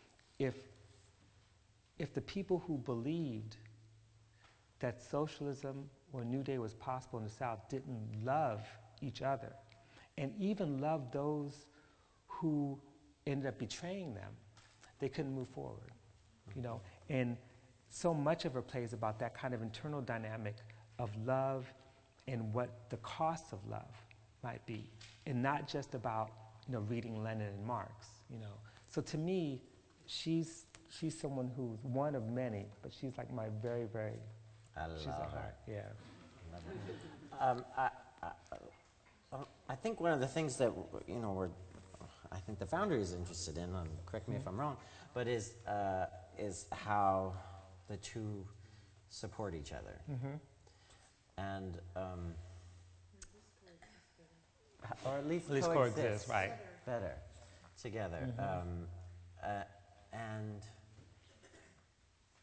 if the people who believed that socialism or a new day was possible in the South didn't love each other, and even love those who ended up betraying them, they couldn't move forward. And so much of her play is about that kind of internal dynamic of love and what the cost of love might be, and not just about reading Lenin and Marx. So to me, she's someone who's one of many, but she's like my very, very. She's a heart. Yeah. I think one of the things that I think the Foundry is interested in, correct me if I'm wrong, but is how the two support each other, and or at least coexist, right? Better together, and have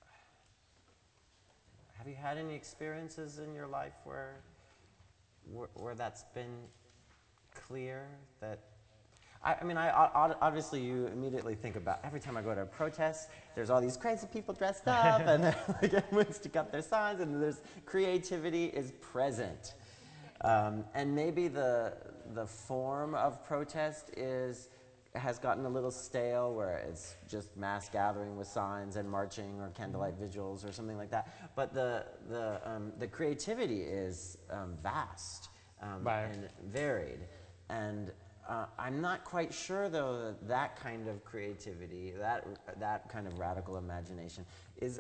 you had any experiences in your life where that's been clear that I mean, obviously you immediately think about every time I go to a protest, there's all these crazy people dressed up and like, everyone's to cut their signs and there's creativity is present. And maybe the form of protest has gotten a little stale where it's just mass gathering with signs and marching or candlelight vigils or something like that. But the creativity is vast and varied. And I'm not quite sure, though, that kind of creativity, that kind of radical imagination is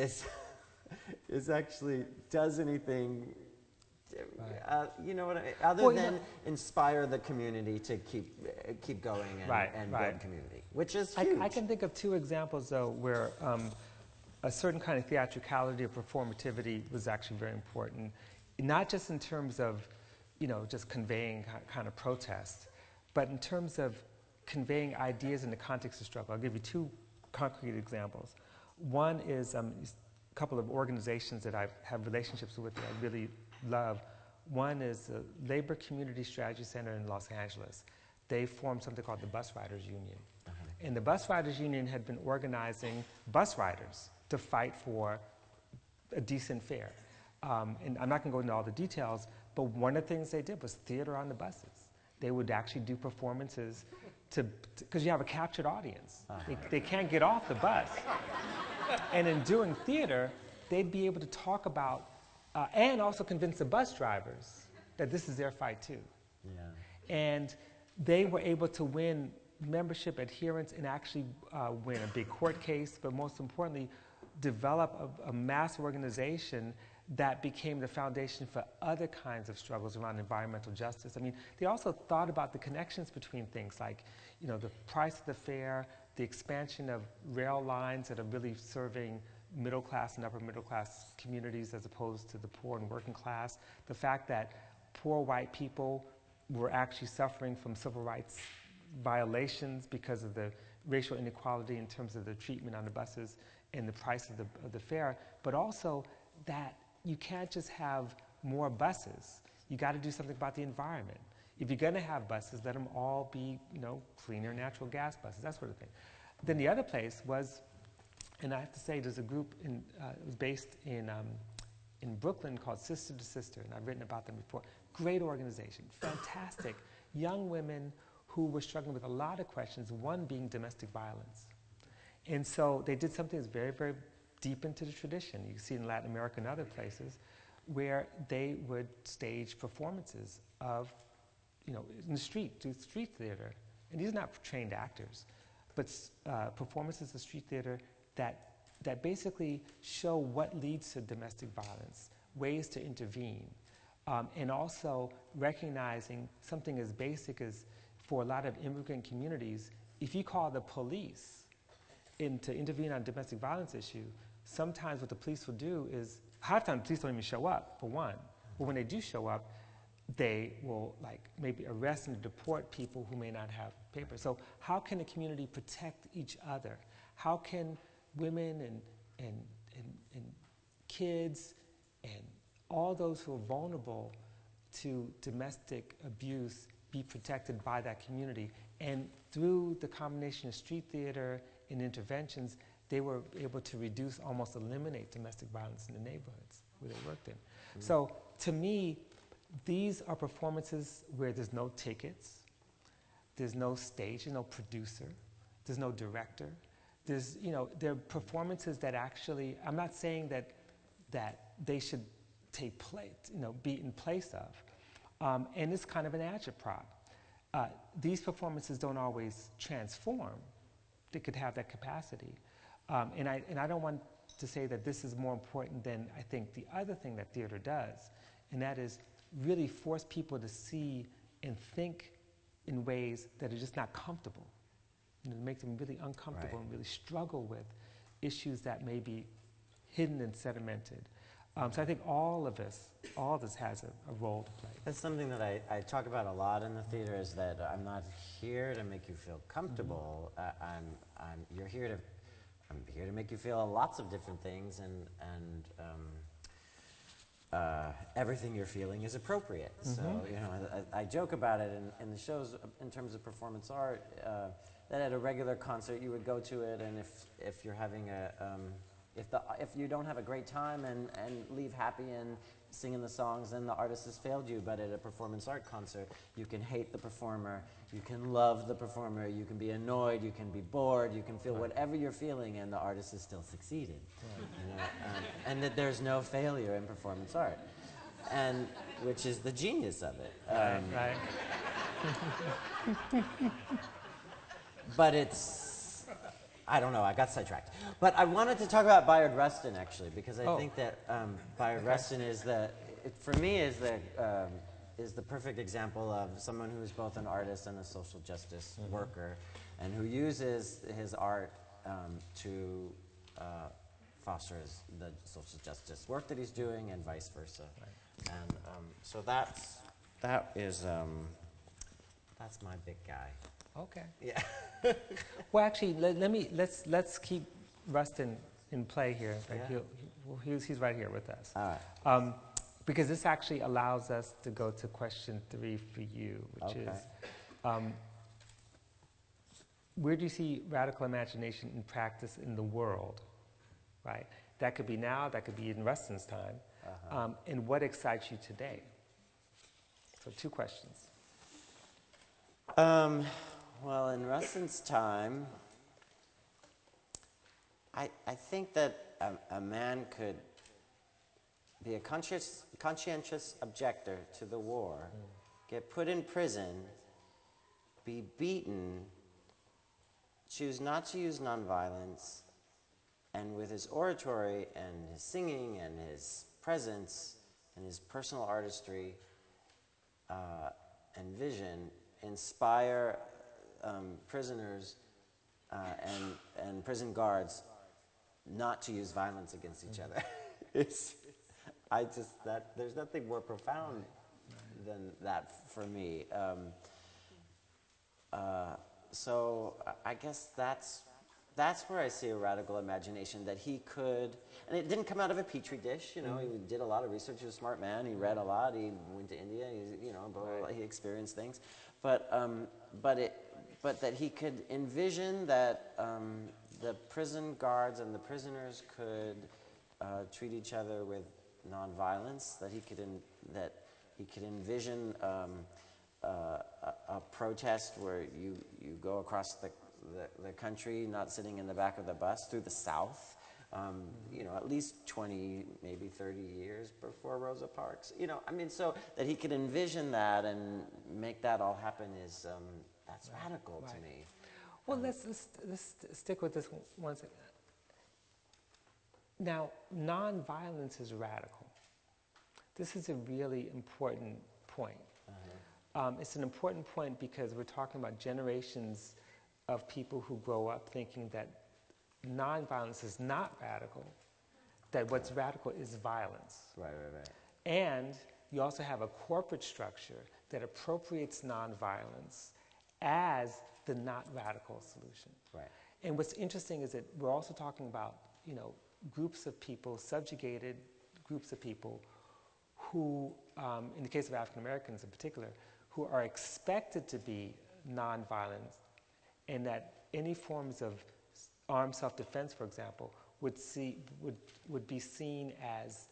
actually does anything, you know what I mean, other than inspire the community to keep going and build community, which is huge. I can think of two examples, though, where a certain kind of theatricality or performativity was actually very important, not just in terms of, you know, just conveying kind of protest, but in terms of conveying ideas in the context of struggle. I'll give you two concrete examples. One is a couple of organizations that I have relationships with that I really love. One is the Labor Community Strategy Center in Los Angeles. They formed something called the Bus Riders Union. And the Bus Riders Union had been organizing bus riders to fight for a decent fare. And I'm not going to go into all the details, but one of the things they did was theater on the buses. They would actually do performances because you have a captured audience. They can't get off the bus. And in doing theater, they'd be able to talk about and also convince the bus drivers that this is their fight too. Yeah. And they were able to win membership adherence and actually win a big court case, but most importantly, develop a mass organization that became the foundation for other kinds of struggles around environmental justice. I mean, they also thought about the connections between things like, you know, the price of the fare, the expansion of rail lines that are really serving middle class and upper middle class communities as opposed to the poor and working class. The fact that poor white people were actually suffering from civil rights violations because of the racial inequality in terms of the treatment on the buses and the price of the fare, but also that you can't just have more buses. You got to do something about the environment. If you're going to have buses, let them all be, you know, cleaner natural gas buses, that sort of thing. Then the other place was, and I have to say, there's a group it was based in Brooklyn called Sister to Sister, and I've written about them before. Great organization, fantastic young women who were struggling with a lot of questions, one being domestic violence. And so they did something that's very, very deep into the tradition. You see in Latin America and other places where they would stage performances of, you know, in the street, do street theater. And these are not trained actors, but performances of street theater that basically show what leads to domestic violence, ways to intervene, and also recognizing something as basic as, for a lot of immigrant communities, if you call the police to intervene on a domestic violence issue, sometimes what the police will do is, half the time the police don't even show up, for one. But when they do show up, they will like maybe arrest and deport people who may not have papers. So how can a community protect each other? How can women and kids and all those who are vulnerable to domestic abuse be protected by that community? And through the combination of street theater and interventions, they were able to reduce, almost eliminate domestic violence in the neighborhoods where they worked in. Mm-hmm. So to me, these are performances where there's no tickets, there's no stage, there's no producer, there's no director. There's, you know, they're performances that actually, I'm not saying that they should take place, you know, be in place of. And it's kind of an agitprop. These performances don't always transform. They could have that capacity. And I don't want to say that this is more important than, I think, the other thing that theater does, and that is really force people to see and think in ways that are just not comfortable. You know, to make them really uncomfortable and really struggle with issues that may be hidden and sedimented. So I think all of this has a role to play. That's something that I talk about a lot in the theater, is that I'm not here to make you feel comfortable. Mm-hmm. I'm here to make you feel lots of different things, and everything you're feeling is appropriate. So, you know, I joke about it in the shows in terms of performance art, that at a regular concert you would go to it, and if you're having if you don't have a great time and leave happy and singing the songs, then the artist has failed you. But at a performance art concert, you can hate the performer, you can love the performer, you can be annoyed, you can be bored, you can feel whatever you're feeling, and the artist has still succeeded. You know? And that there's no failure in performance art, and which is the genius of it. Right. But it's, I don't know, I got sidetracked. But I wanted to talk about Bayard Rustin, actually, because I think that Bayard Rustin is for me, is the perfect example of someone who is both an artist and a social justice worker, and who uses his art to foster the social justice work that he's doing, and vice versa. Right. And so that's my big guy. Okay. Yeah. Well, actually, let's keep Rustin in play here. Yeah. He's right here with us. All right. Because this actually allows us to go to question 3 for you, which is, where do you see radical imagination in practice in the world? Right. That could be now. That could be in Rustin's time. And what excites you today? So 2 questions. Well, in Rustin's time, I think that a man could be a conscientious objector to the war, get put in prison, be beaten, choose not to use nonviolence, and with his oratory and his singing and his presence and his personal artistry and vision, inspire prisoners and prison guards not to use violence against each other. There's nothing more profound than that for me. So I guess that's where I see a radical imagination, that he could, and it didn't come out of a petri dish, you know. He did a lot of research. He was a smart man. He read a lot. He went to India. He experienced things, but that he could envision that the prison guards and the prisoners could treat each other with nonviolence. That he could envision a protest where you go across the country, not sitting in the back of the bus, through the South, at least 20, maybe 30 years before Rosa Parks. So that he could envision that and make that all happen is, that's radical to me. Well, let's stick with this one second. Now, nonviolence is radical. This is a really important point. It's an important point because we're talking about generations of people who grow up thinking that nonviolence is not radical, that what's radical is violence. Right. And you also have a corporate structure that appropriates nonviolence as the not radical solution. Right. And what's interesting is that we're also talking about, groups of people, subjugated groups of people who, in the case of African Americans in particular, who are expected to be nonviolent, and that any forms of armed self-defense, for example, would be seen as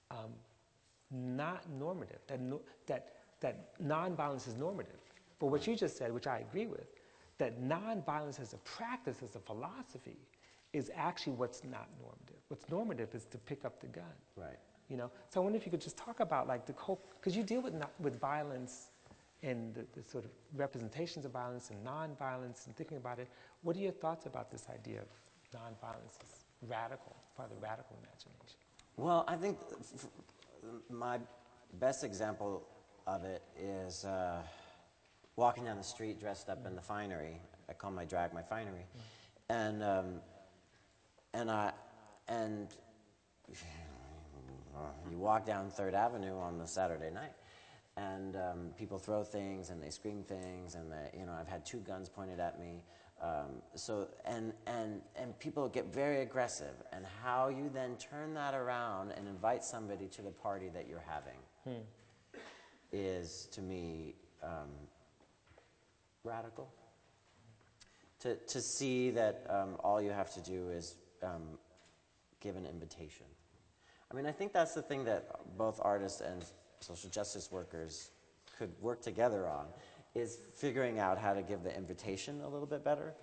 not normative, that nonviolence is normative. But what you just said, which I agree with, that nonviolence as a practice, as a philosophy, is actually what's not normative. What's normative is to pick up the gun. Right. So I wonder if you could just talk about the whole, because you deal with violence and the sort of representations of violence and nonviolence and thinking about it. What are your thoughts about this idea of nonviolence as radical, part of the radical imagination? Well, I think my best example of it is walking down the street dressed up in the finery. I call my drag my finery. And you walk down 3rd Avenue on the Saturday night, and people throw things and they scream things, and I've had 2 guns pointed at me. And people get very aggressive, and how you then turn that around and invite somebody to the party that you're having is, to me, radical. To see that all you have to do is give an invitation. I mean, I think that's the thing that both artists and social justice workers could work together on, is figuring out how to give the invitation a little bit better.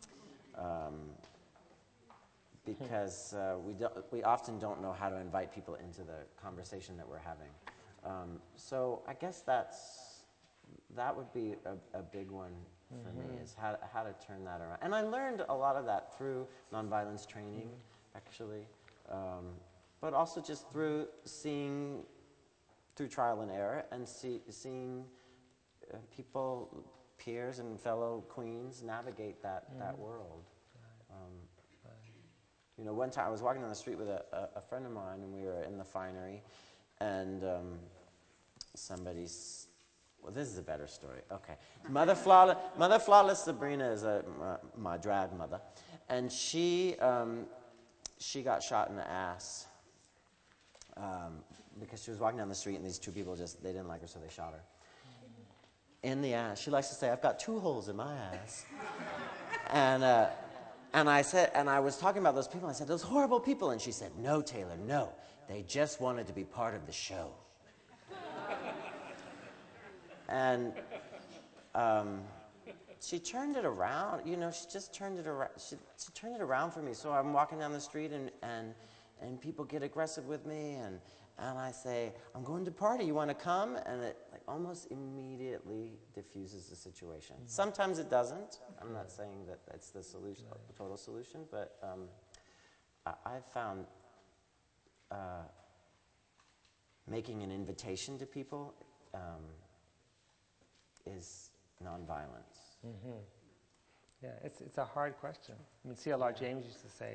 Because we often don't know how to invite people into the conversation that we're having. So I guess that would be a big one for me, is how to turn that around. And I learned a lot of that through nonviolence training, actually, but also just through seeing, through trial and error, and seeing people, peers and fellow queens, navigate that world. You know, one time I was walking down the street with a friend of mine, and we were in the finery, and somebody's, well, this is a better story. Okay. Mother Flawless Sabrina is my drag mother, and she got shot in the ass because she was walking down the street, and these two people they didn't like her, so they shot her. In the ass. She likes to say, "I've got 2 holes in my ass." And I said, and I was talking about those people, I said, "Those horrible people." And she said, "No, Taylor, no. They just wanted to be part of the show." And she turned it around, you know, she just turned it around. She turned it around for me. So I'm walking down the street, and people get aggressive with me, and I say, "I'm going to party, you want to come?" And it like almost immediately diffuses the situation. Sometimes it doesn't. I'm not saying that it's the solution, the total solution, but I've found making an invitation to people is nonviolence. Yeah, it's a hard question. I mean, C.L.R. James used to say,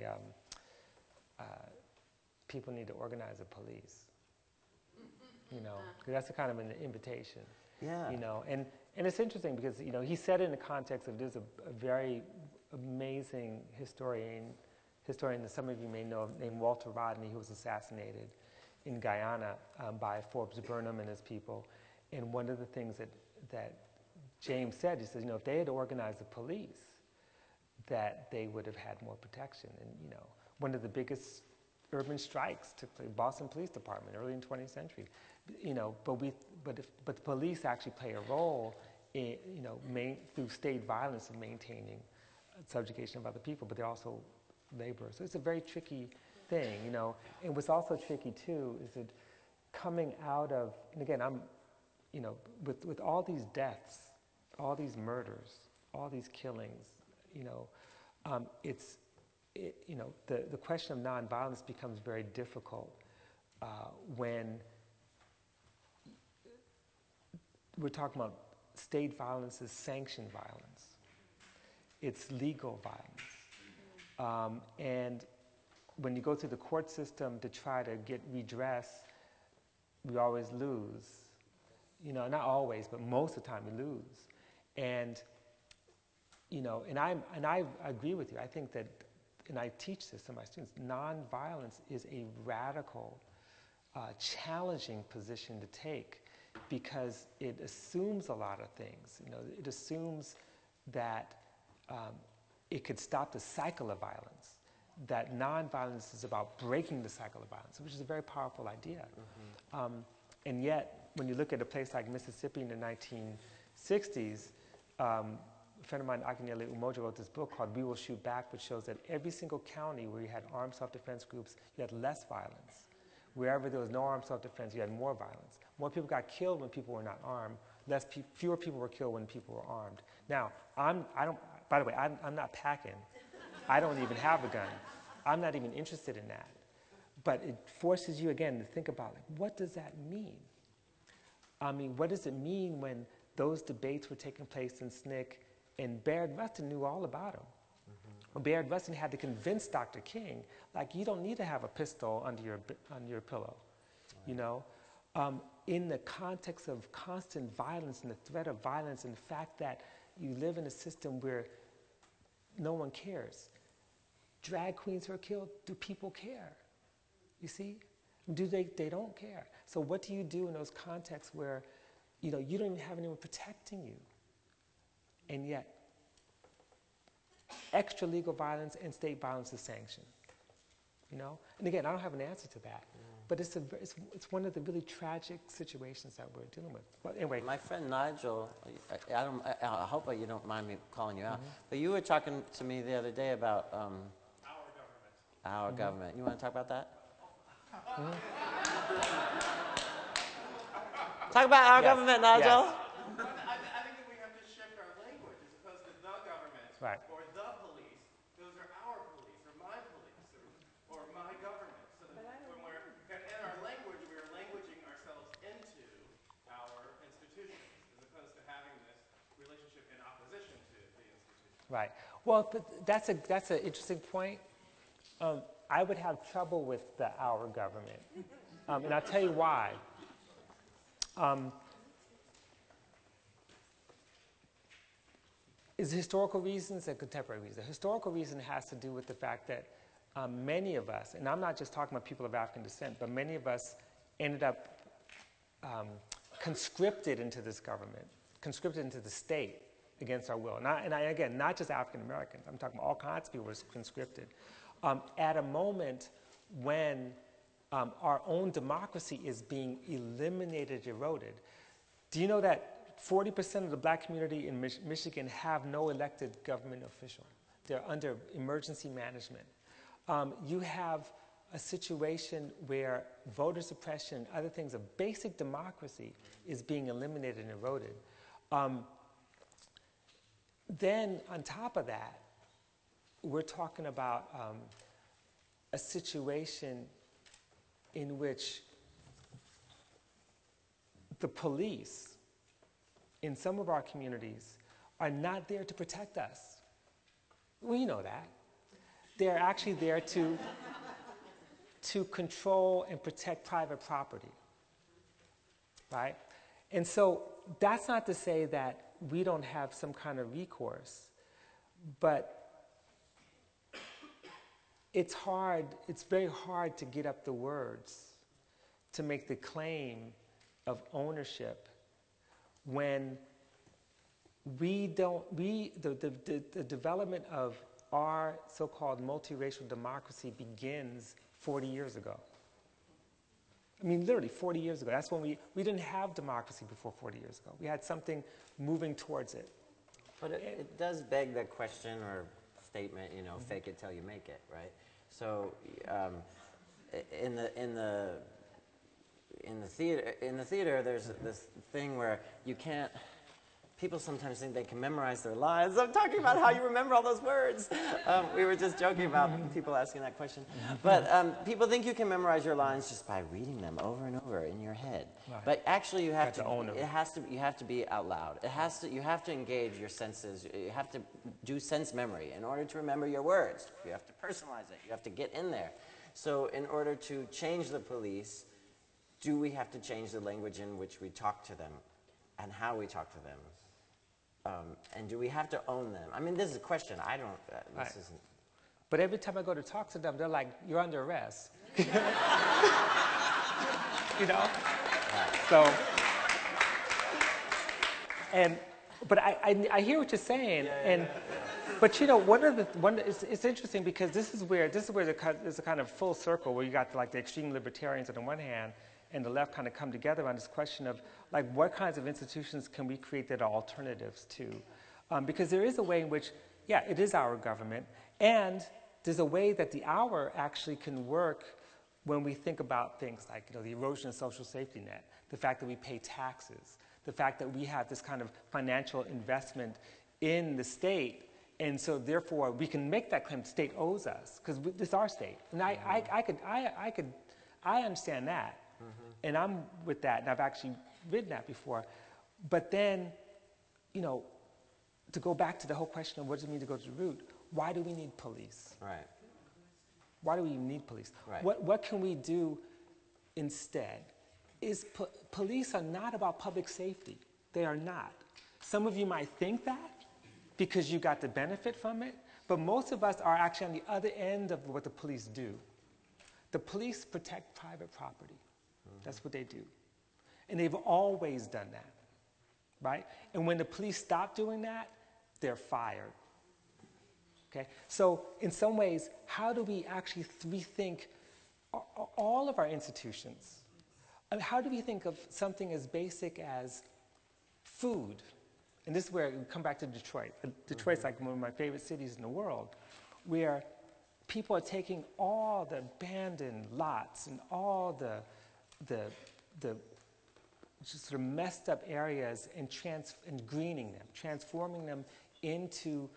people need to organize a police. You know, 'cause that's a kind of an invitation. Yeah. You know, and it's interesting because, you know, he said it in the context of, there's a very amazing historian that some of you may know, named Walter Rodney, who was assassinated in Guyana by Forbes Burnham and his people. And one of the things that James said, he says, you know, if they had organized the police, that they would have had more protection. And, you know, one of the biggest urban strikes took place, Boston Police Department, early in the 20th century. You know, but the police actually play a role in, you know, through state violence in maintaining subjugation of other people, but they're also laborers. So it's a very tricky thing, you know. And what's also tricky too is that coming out of, and again, I'm, you know, with all these deaths, all these murders, all these killings, you know, you know, the question of nonviolence becomes very difficult when we're talking about state violence is sanctioned violence. It's legal violence. And when you go through the court system to try to get redress, we always lose. You know, not always, but most of the time we lose. And, you know, and I agree with you. I think that, and I teach this to my students, nonviolence is a radical, challenging position to take, because it assumes a lot of things. You know, it assumes that it could stop the cycle of violence, that nonviolence is about breaking the cycle of violence, which is a very powerful idea. And yet, when you look at a place like Mississippi in the 1960s, a friend of mine, Akinyele Umoja, wrote this book called We Will Shoot Back, which shows that every single county where you had armed self-defense groups, you had less violence. Wherever there was no armed self-defense, you had more violence. More people got killed when people were not armed. Fewer people were killed when people were armed. Now, by the way, I'm not packing. I don't even have a gun. I'm not even interested in that. But it forces you, again, to think about, like, what does that mean? I mean, what does it mean when those debates were taking place in SNCC, and Bayard Rustin knew all about them? Bayard Rustin had to convince Dr. King, like, you don't need to have a pistol under your pillow, you know? In the context of constant violence and the threat of violence and the fact that you live in a system where no one cares. Drag queens who are killed, do people care? You see? They don't care. So what do you do in those contexts where, you don't even have anyone protecting you? And yet, extra legal violence and state violence is sanctioned. And again, I don't have an answer to that, but it's one of the really tragic situations that we're dealing with. But anyway, my friend Nigel, I hope you don't mind me calling you out, but you were talking to me the other day about our government. You want to talk about that? Talk about our government, Nigel. Yes. I think that we have to shift our language as opposed to the government or the police. Those are our police or my police or my government. So that when we're in our language, we are languaging ourselves into our institutions as opposed to having this relationship in opposition to the institutions. Right. Well, that's an interesting point. I would have trouble with the our government, and I'll tell you why. Is historical reasons and contemporary reasons. The historical reason has to do with the fact that many of us, and I'm not just talking about people of African descent, but many of us ended up conscripted into this government, conscripted into the state against our will. Again, not just African Americans. I'm talking about all kinds of people were conscripted. At a moment when our own democracy is being eliminated, eroded. Do you know that 40% of the black community in Michigan have no elected government official? They're under emergency management. You have a situation where voter suppression, other things of basic democracy is being eliminated and eroded. Then on top of that, we're talking about a situation in which the police in some of our communities are not there to protect us. We know that. They're actually there to control and protect private property, right? And so that's not to say that we don't have some kind of recourse, but it's very hard to get up the words to make the claim of ownership when the development of our so-called multiracial democracy begins 40 years ago. I mean, literally 40 years ago. That's when we didn't have democracy before 40 years ago. We had something moving towards it. But it does beg the question or statement, fake it till you make it, right? So in the theater, there's this thing where you can't. People sometimes think they can memorize their lines. I'm talking about how you remember all those words. We were just joking about people asking that question. But people think you can memorize your lines just by reading them over and over in your head. Right. But actually, you have to own them. You have to be out loud. You have to engage your senses. You have to do sense memory in order to remember your words. You have to personalize it. You have to get in there. So in order to change the police, do we have to change the language in which we talk to them and how we talk to them? And do we have to own them? I mean, this is a question. I don't, this isn't. But every time I go to talk to them, they're like, you're under arrest. So, but I hear what you're saying. But it's interesting because this is where there's a kind of full circle where you got the extreme libertarians on the one hand and the left kind of come together on this question of what kinds of institutions can we create that are alternatives to? Because there is a way in which, it is our government, and there's a way that the our actually can work when we think about things like the erosion of social safety net, the fact that we pay taxes, the fact that we have this kind of financial investment in the state, and so therefore we can make that claim the state owes us because this is our state, and I understand that. And I'm with that, and I've actually written that before. But then, to go back to the whole question of what does it mean to go to the root, why do we need police? Right. Why do we even need police? Right. What can we do instead? Police are not about public safety. They are not. Some of you might think that because you got the benefit from it, But most of us are actually on the other end of what the police do. The police protect private property. That's what they do. And they've always done that, right? And when the police stop doing that, they're fired. Okay? So in some ways, how do we actually rethink all of our institutions? I mean, how do we think of something as basic as food? And this is where we come back to Detroit. Detroit's like one of my favorite cities in the world, where people are taking all the abandoned lots and all the just sort of messed up areas and greening them, transforming them into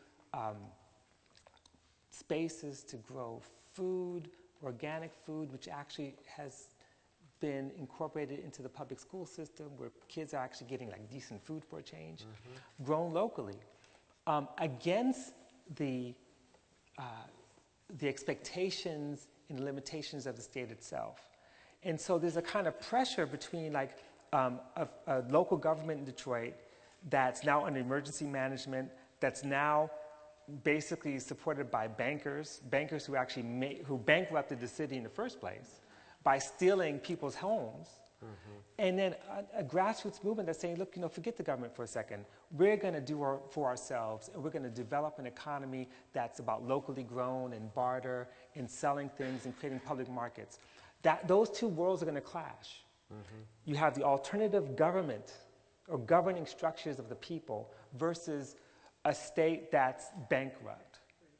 spaces to grow food, organic food, which actually has been incorporated into the public school system, where kids are actually getting like decent food for a change, grown locally, against the expectations and limitations of the state itself. And so there's a kind of pressure between like a local government in Detroit that's now under emergency management, that's now basically supported by bankers who actually who bankrupted the city in the first place by stealing people's homes. And then a grassroots movement that's saying, look, forget the government for a second. We're going to do for ourselves, and we're going to develop an economy that's about locally grown and barter and selling things and creating public markets. Those two worlds are going to clash. You have the alternative government or governing structures of the people versus a state that's bankrupt.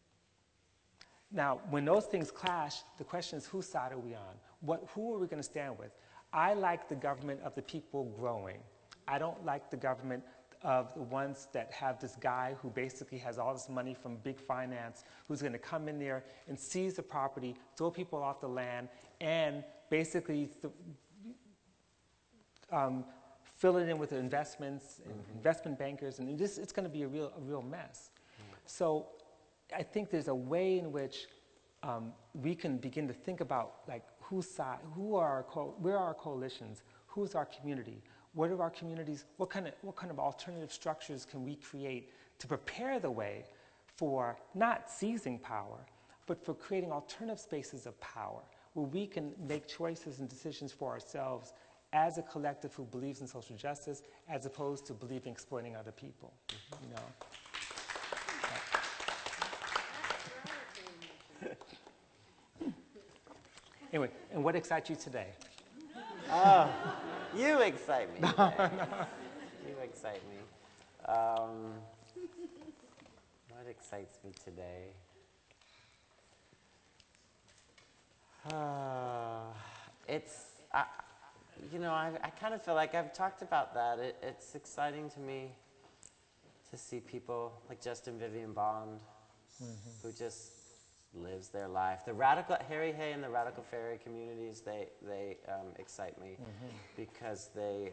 Now, when those things clash, the question is, whose side are we on? Who are we going to stand with? I like the government of the people growing. I don't like the government of the ones that have this guy who basically has all this money from big finance, who's going to come in there and seize the property, throw people off the land, and basically fill it in with investments and investment bankers, and it's going to be a real mess. So I think there's a way in which we can begin to think about like whose side, where are our coalitions, who's our community, what are our communities, what kind of alternative structures can we create to prepare the way for not seizing power, but for creating alternative spaces of power where we can make choices and decisions for ourselves as a collective who believes in social justice, as opposed to believing exploiting other people. Anyway, and what excites you today? Oh, you excite me today. You excite me. What excites me today? I kind of feel like I've talked about that. It's exciting to me to see people like Justin Vivian Bond, who just lives their life. The radical Harry Hay and the radical fairy communities, they excite me because they.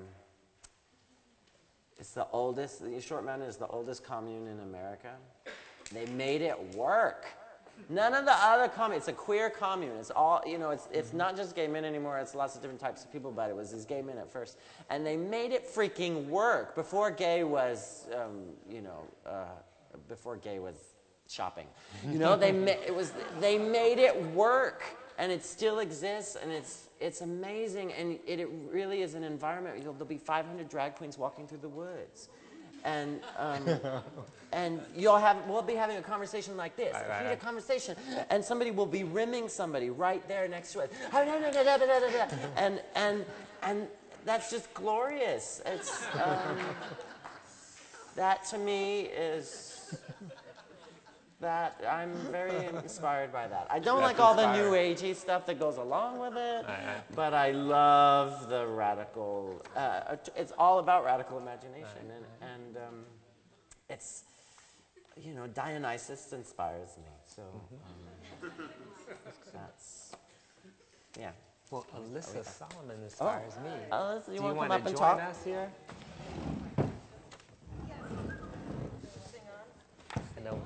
It's the oldest. The Short Mountain is the oldest commune in America. They made it work. None of the other communes. It's a queer commune. It's all, it's not just gay men anymore. It's lots of different types of people, but it was these gay men at first. And they made it freaking work before gay was, before gay was shopping. They made it work, and it still exists, and it's amazing, and it really is an environment. There'll be 500 drag queens walking through the woods. And we'll be having a conversation like this, a heated conversation, and somebody will be rimming somebody right there next to it, and that's just glorious. It's that to me is that I'm very inspired by that. I don't like all the new agey stuff that goes along with it, but I love the radical. It's all about radical imagination, and it's Dionysus inspires me. So that's Well, Alyssa Solomon inspires me. Alyssa, Do you want want to to join talk? us here? I know.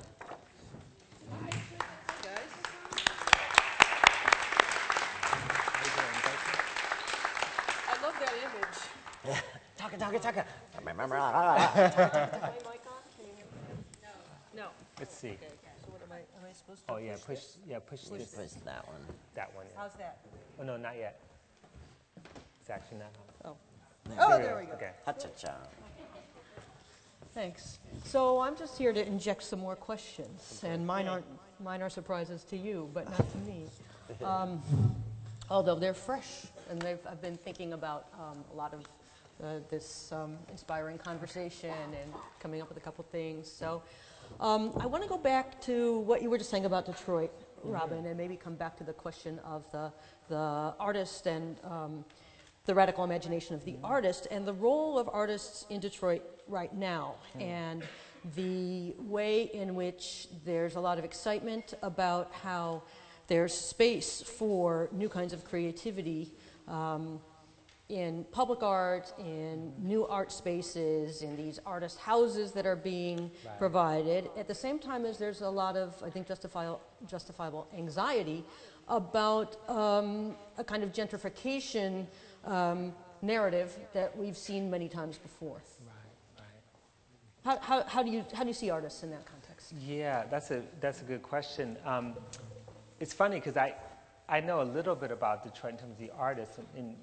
I love that image. Talk. Is my mic on? Can you hear me? No. Let's see. Okay. So what am I supposed to Oh yeah, push this? push You this. push that one. That one. Yeah. How's that? Oh no, not yet. It's actually not on. Oh. Oh, There there we go. Okay. Ha-cha-cha. Thanks. So I'm just here to inject some more questions, and mine are surprises to you, but not to me. Although they're fresh, and I've been thinking about a lot of this inspiring conversation and coming up with a couple things. So I want to go back to what you were just saying about Detroit, Robin, and maybe come back to the question of the artist and the radical imagination of the artist and the role of artists in Detroit right now, and the way in which there's a lot of excitement about how there's space for new kinds of creativity in public art, in new art spaces, in these artist houses that are being provided, at the same time as there's a lot of, I think, justifiable anxiety about a kind of gentrification narrative that we've seen many times before. Right. How do you see artists in that context? Yeah, that's a good question. It's funny because I know a little bit about Detroit in terms of the artists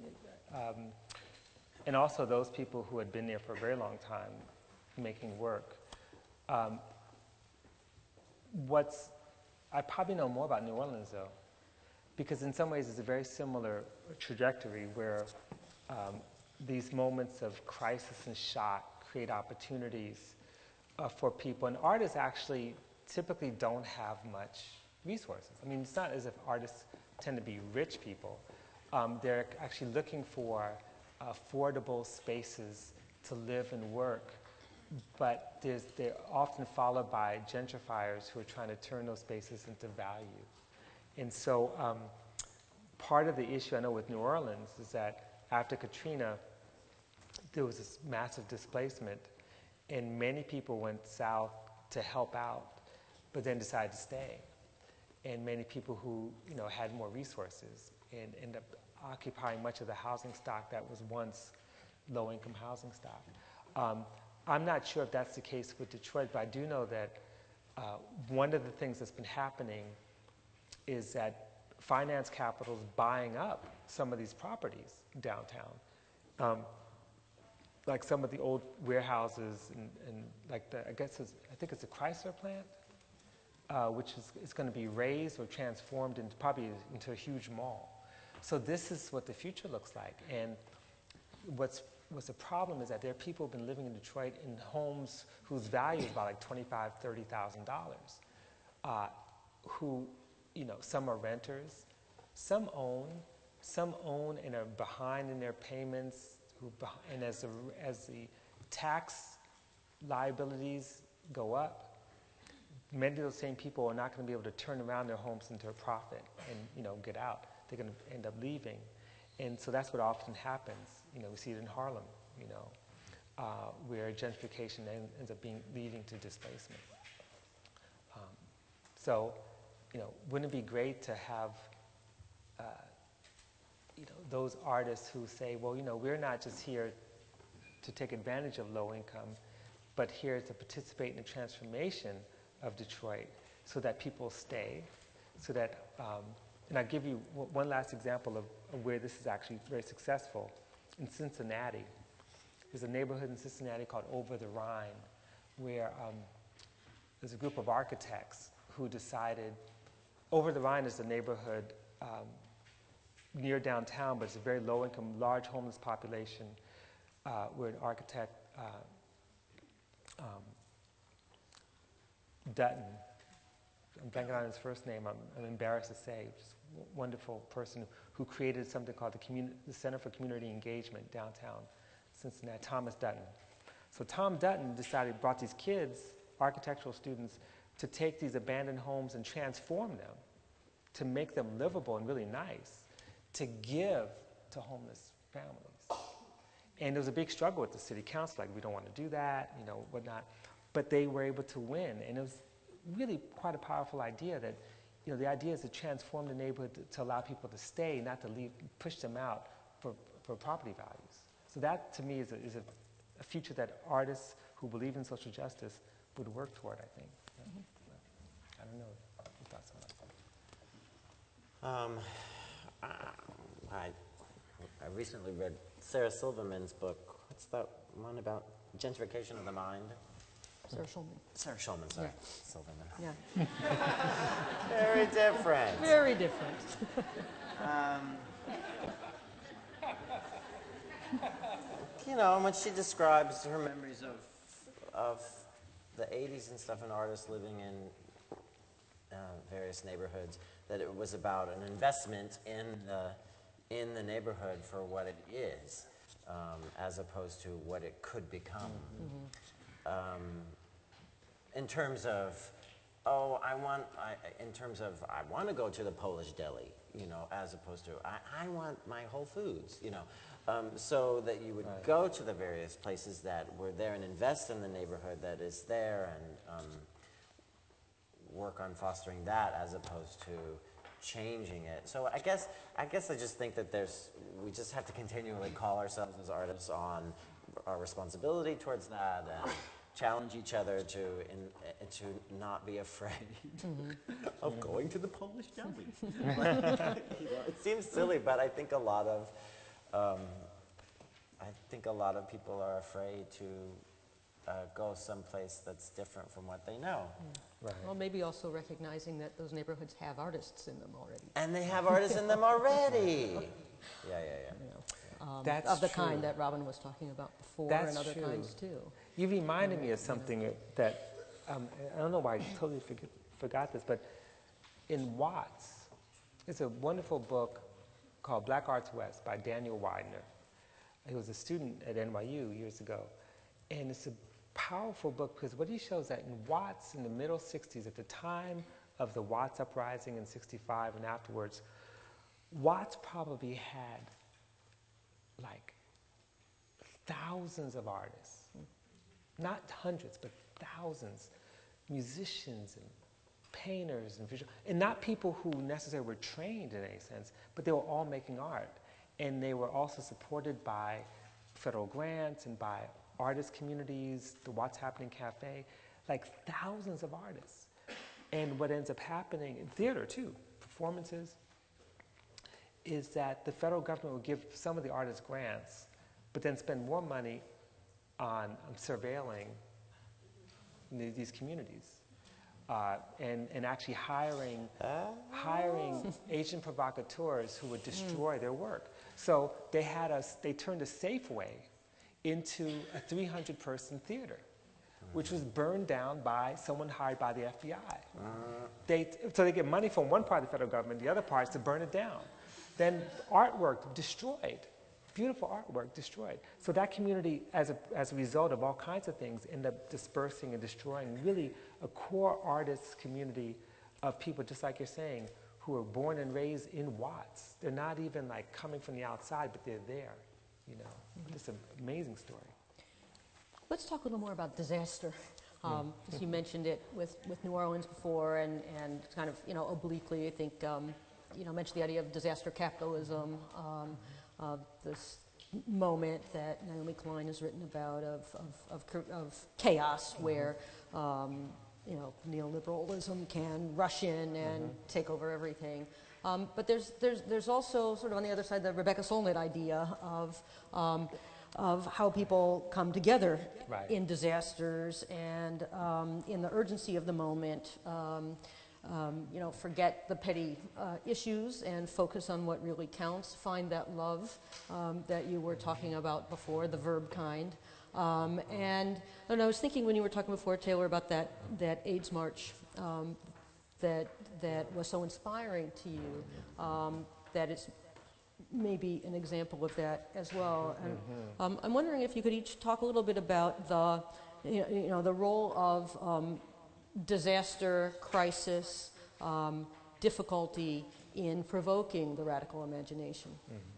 and also those people who had been there for a very long time making work. I probably know more about New Orleans though, because in some ways it's a very similar trajectory where these moments of crisis and shock create opportunities for people. And artists actually typically don't have much resources. I mean, it's not as if artists tend to be rich people. They're actually looking for affordable spaces to live and work, but they're often followed by gentrifiers who are trying to turn those spaces into value. And so part of the issue I know with New Orleans is that after Katrina, there was this massive displacement, and many people went south to help out, but then decided to stay. And many people who had more resources and ended up occupying much of the housing stock that was once low-income housing stock. I'm not sure if that's the case with Detroit, but I do know that one of the things that's been happening is that finance capital is buying up some of these properties downtown. Like some of the old warehouses and like I think it's a Chrysler plant, which is going to be raised or transformed into probably into a huge mall. So this is what the future looks like. And what's the problem is that there are people who've been living in Detroit in homes whose value is about like $25,000, $30,000, who, some are renters, some own and are behind in their payments, and as the tax liabilities go up, many of those same people are not going to be able to turn around their homes into a profit and get out. They're going to end up leaving. And so that's what often happens. We see it in Harlem, where gentrification ends up leading to displacement. So, wouldn't it be great to have, those artists who say, well, we're not just here to take advantage of low income, but here to participate in the transformation of Detroit so that people stay, so that, and I'll give you one last example of where this is actually very successful. In Cincinnati, there's a neighborhood in Cincinnati called Over the Rhine, where there's a group of architects who decided, Over the Rhine is a neighborhood near downtown, but it's a very low income, large homeless population, where an architect, Dutton, I'm blanking on his first name, I'm embarrassed to say, just a wonderful person who created something called the Center for Community Engagement downtown Cincinnati, Thomas Dutton. So Tom Dutton brought these kids, architectural students, to take these abandoned homes and transform them, to make them livable and really nice, to give to homeless families. And there was a big struggle with the city council, like we don't want to do that, whatnot. But they were able to win, and it was really quite a powerful idea that, the idea is to transform the neighborhood to allow people to stay, not to push them out for property values. So that, to me, is a future that artists who believe in social justice would work toward, I think. I don't Um, I recently read Sarah Silverman's book. What's that one about gentrification of the mind? Sarah Schulman. Sarah Schulman, sorry. Yeah. Silverman. Yeah. Very different. Very different. You know, when she describes her memories of the 80s and stuff, and artists living in various neighborhoods, that it was about an investment in the neighborhood for what it is, as opposed to what it could become. In terms of, I want to go to the Polish deli, you know, as opposed to, I want my Whole Foods, you know. So that you would go to the various places that were there and invest in the neighborhood that is there, and work on fostering that as opposed to changing it. So I guess I just think that we just have to continually call ourselves as artists on our responsibility towards that, and challenge each other to not be afraid of going to the Polish deli. You know, it seems silly, but I think a lot of people are afraid to go someplace that's different from what they know. Right. Well, maybe also recognizing that those neighborhoods have artists in them already. And they have artists in them already. Yeah. You know, That's of the true. kind that Robin was talking about before, That's and other true. kinds too. You reminded me of something that, I don't know why I totally forgot this, but in Watts, it's a wonderful book called Black Arts West by Daniel Widener. He was a student at NYU years ago. And it's a powerful book because what he shows that in Watts in the middle 60s, at the time of the Watts uprising in 65 and afterwards, Watts probably had like thousands of artists, not hundreds, but thousands, musicians and painters and visual, and not people who necessarily were trained in any sense, but they were all making art. And they were also supported by federal grants and by artist communities, the What's Happening Cafe, like thousands of artists. And what ends up happening in theater too, performances, is that the federal government will give some of the artists grants, but then spend more money on surveilling these communities. And actually hiring Asian provocateurs who would destroy their work. So they turned a Safeway into a 300-person theater, which was burned down by someone hired by the FBI. So they get money from one part of the federal government, the other part is to burn it down. Then artwork destroyed, beautiful artwork destroyed. So that community, as a result of all kinds of things, ended up dispersing and destroying really a core artists community of people, just like you're saying, who were born and raised in Watts. They're not even like coming from the outside, but they're there, you know. It's an amazing story. Let's talk a little more about disaster. You mentioned it with New Orleans before, and kind of, you know, obliquely, I think, you know, mentioned the idea of disaster capitalism, this moment that Naomi Klein has written about of chaos where, you know, neoliberalism can rush in and take over everything. But there's also sort of on the other side the Rebecca Solnit idea of how people come together in disasters and in the urgency of the moment. You know, forget the petty issues and focus on what really counts. Find that love that you were talking about before, the verb kind. And I was thinking when you were talking before, Taylor, about that AIDS march that was so inspiring to you, that it's maybe an example of that as well. And I'm wondering if you could each talk a little bit about the role of disaster, crisis, difficulty in provoking the radical imagination.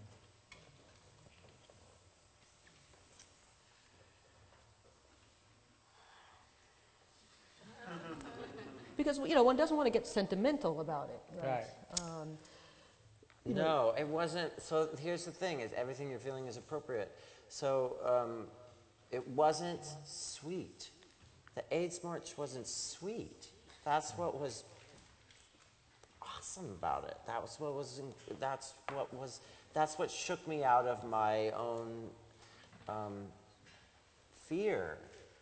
Because, you know, one doesn't want to get sentimental about it. Right. No, it wasn't. So here's the thing, is everything you're feeling is appropriate. So it wasn't sweet. The AIDS March wasn't sweet. That's what was awesome about it. That's what shook me out of my own fear,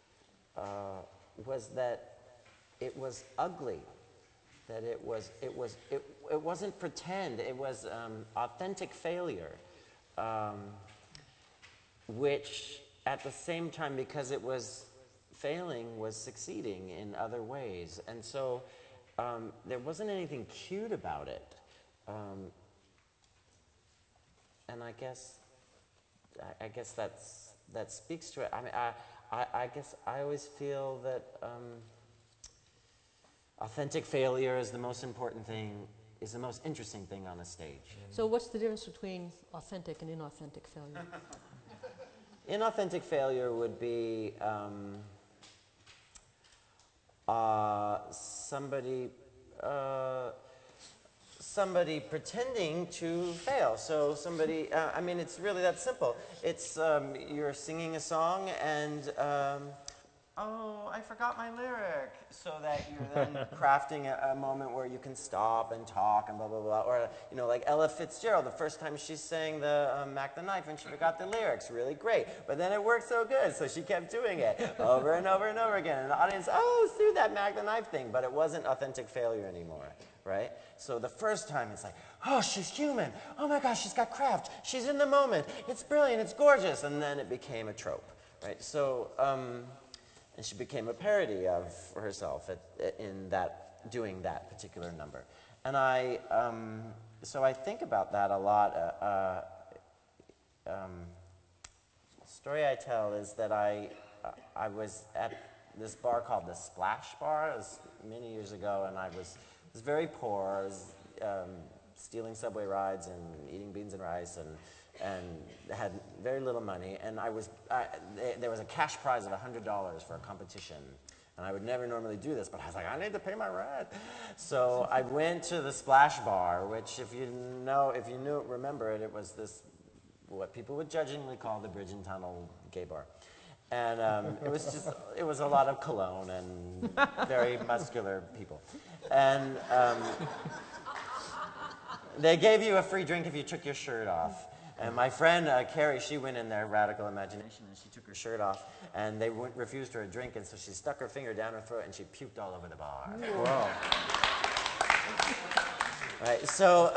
was that it was ugly, that it wasn't pretend, it was authentic failure, which at the same time, because it was failing, was succeeding in other ways. And so there wasn't anything cute about it. And I guess that speaks to it. I mean, I guess I always feel that authentic failure is the most important thing, is the most interesting thing on a stage. So what's the difference between authentic and inauthentic failure? Inauthentic failure would be somebody pretending to fail. So somebody, I mean, it's really that simple. It's you're singing a song and, oh, I forgot my lyric. So that you're then crafting a moment where you can stop and talk and blah, blah, blah. Or, you know, like Ella Fitzgerald, the first time she sang the Mac the Knife and she forgot the lyrics, really great. But then it worked so good, so she kept doing it over and over and over again. And the audience, oh, let's do that Mac the Knife thing. But it wasn't authentic failure anymore, right? So the first time it's like, oh, she's human. Oh my gosh, she's got craft. She's in the moment. It's brilliant. It's gorgeous. And then it became a trope, right? So, and she became a parody of herself in that, doing that particular number. And so I think about that a lot. Story I tell is that I was at this bar called the Splash Bar. It was many years ago, and I was very poor. I was stealing subway rides and eating beans and rice, and had very little money. And there was a cash prize of $100 for a competition. And I would never normally do this, but I was like, I need to pay my rent. So I went to the Splash Bar, which if you remember it, it was this, what people would judgingly call the Bridge and Tunnel gay bar. And it was a lot of cologne and very muscular people. And they gave you a free drink if you took your shirt off. And my friend, Carrie, she went in there, radical imagination, and she took her shirt off, and they refused her a drink, and so she stuck her finger down her throat, and she puked all over the bar. Wow. Right, so,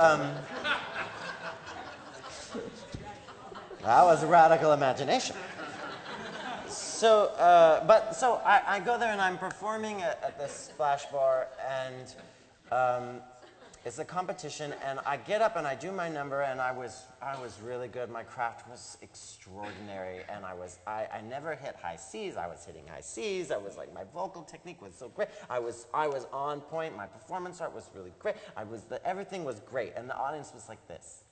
that was a radical imagination. So, so I go there, and I'm performing at this Splash Bar, and it's a competition, and I get up and I do my number, and I was really good. My craft was extraordinary, and I never hit high C's. I was hitting high C's. I was like, my vocal technique was so great. I was on point. My performance art was really great. Everything was great, and the audience was like this.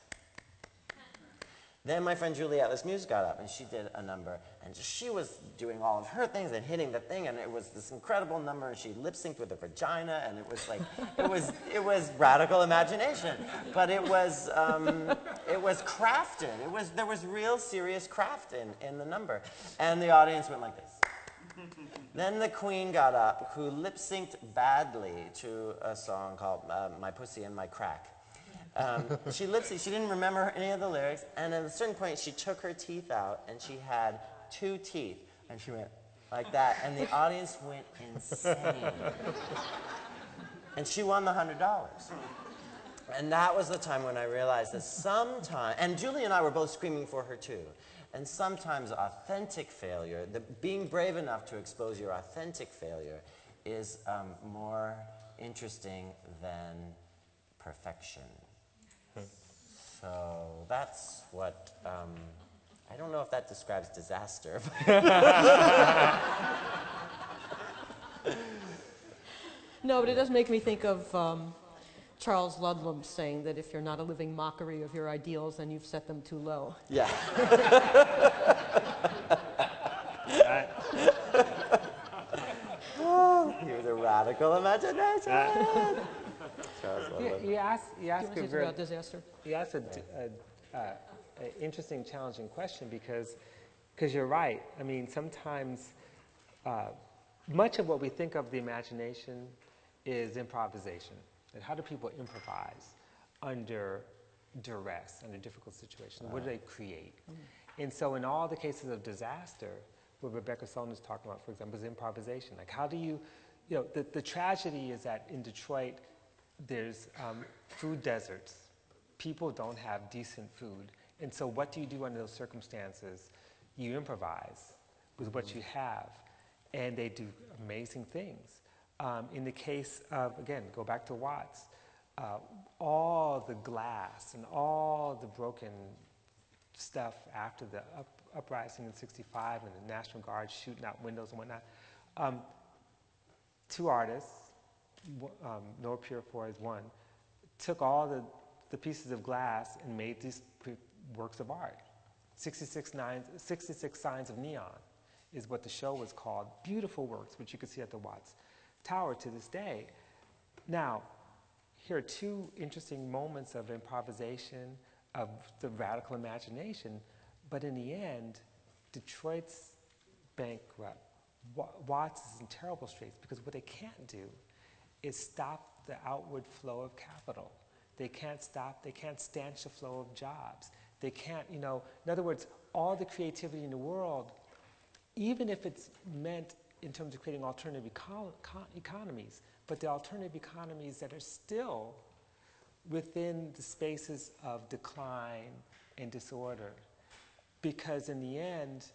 Then my friend Juliette Lesmuse got up, and she did a number, and she was doing all of her things and hitting the thing, and it was this incredible number, and she lip-synced with her vagina, and it was like, it was radical imagination, but it was crafted. There was real serious craft in the number, and the audience went like this. Then the Queen got up, who lip-synced badly to a song called My Pussy and My Crack. She lip-synced, she didn't remember any of the lyrics, and at a certain point she took her teeth out, and she had 2 teeth, and she went like that, and the audience went insane. And she won the $100. And that was the time when I realized that sometimes, and Julie and I were both screaming for her too, and sometimes authentic failure, being brave enough to expose your authentic failure, is more interesting than perfection. So that's what, I don't know if that describes disaster. No, but it does make me think of Charles Ludlam saying that if you're not a living mockery of your ideals, then you've set them too low. Yeah. Here's a radical imagination. You asked about disaster. You asked an interesting, challenging question because you're right. I mean, sometimes much of what we think of the imagination is improvisation. And how do people improvise under duress, under difficult situations? What do they create? And so in all the cases of disaster, what Rebecca Solnit is talking about, for example, is improvisation. Like how do you know, the tragedy is that in Detroit, there's food deserts. People don't have decent food. And so what do you do under those circumstances? You improvise with what you have. And they do amazing things. In the case of, again, go back to Watts, all the glass and all the broken stuff after the uprising in '65 and the National Guard shooting out windows and whatnot. Two artists, Noah Purifoy is one, took all the pieces of glass and made these works of art. 66 Signs of Neon is what the show was called. Beautiful works, which you can see at the Watts Tower to this day. Now, here are two interesting moments of improvisation, of the radical imagination, but in the end, Detroit's bankrupt. Watts is in terrible straits because what they can't do is stop the outward flow of capital. They can't stanch the flow of jobs. They can't, in other words, all the creativity in the world, even if it's meant in terms of creating alternative economies, but the alternative economies that are still within the spaces of decline and disorder. Because in the end,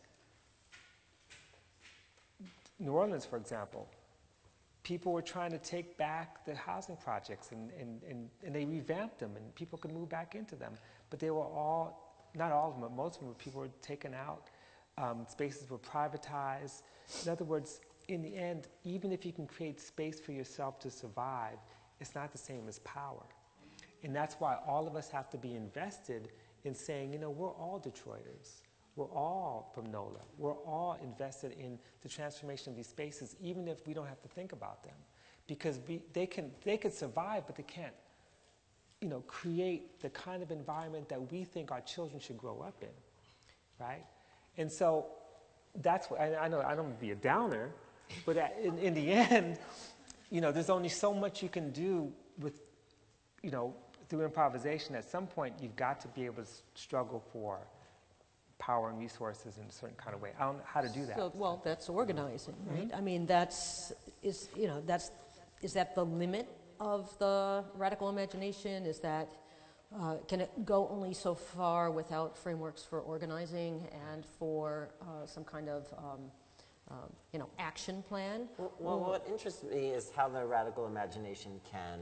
New Orleans, for example, people were trying to take back the housing projects and they revamped them and people could move back into them. But they were all, not all of them, but most of them, people were taken out. Spaces were privatized. In other words, in the end, even if you can create space for yourself to survive, it's not the same as power. And that's why all of us have to be invested in saying, we're all Detroiters. We're all from NOLA. We're all invested in the transformation of these spaces, even if we don't have to think about them. Because they could survive, but they can't, create the kind of environment that we think our children should grow up in, right? And so that's what, I know I don't want to be a downer, but in the end, there's only so much you can do with, through improvisation. At some point, you've got to be able to struggle for power and resources in a certain kind of way. I don't know how to do that. So, well, that's organizing, right? I mean, is that the limit of the radical imagination? Is that, can it go only so far without frameworks for organizing and for some kind of, action plan? Well, what interests me is how the radical imagination can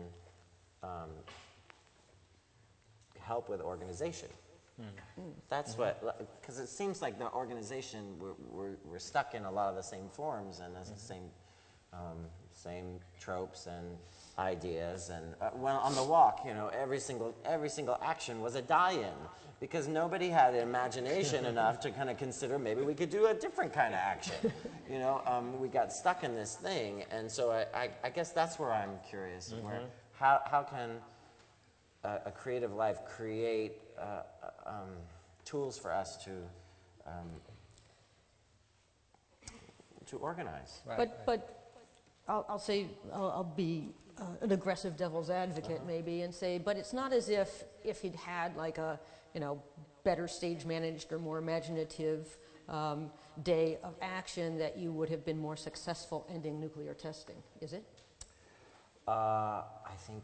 help with organization. That's what, because it seems like the organization, we're stuck in a lot of the same forms and the same tropes and ideas. And well, on the walk, every single action was a die-in because nobody had imagination enough to kind of consider maybe we could do a different kind of action. We got stuck in this thing, and so I guess that's where I'm curious. Where how can a creative life create tools for us to organize. Right. But I'll say, I'll be an aggressive devil's advocate maybe and say, but it's not as if he'd had like a, better stage managed or more imaginative day of action that you would have been more successful ending nuclear testing, is it? I think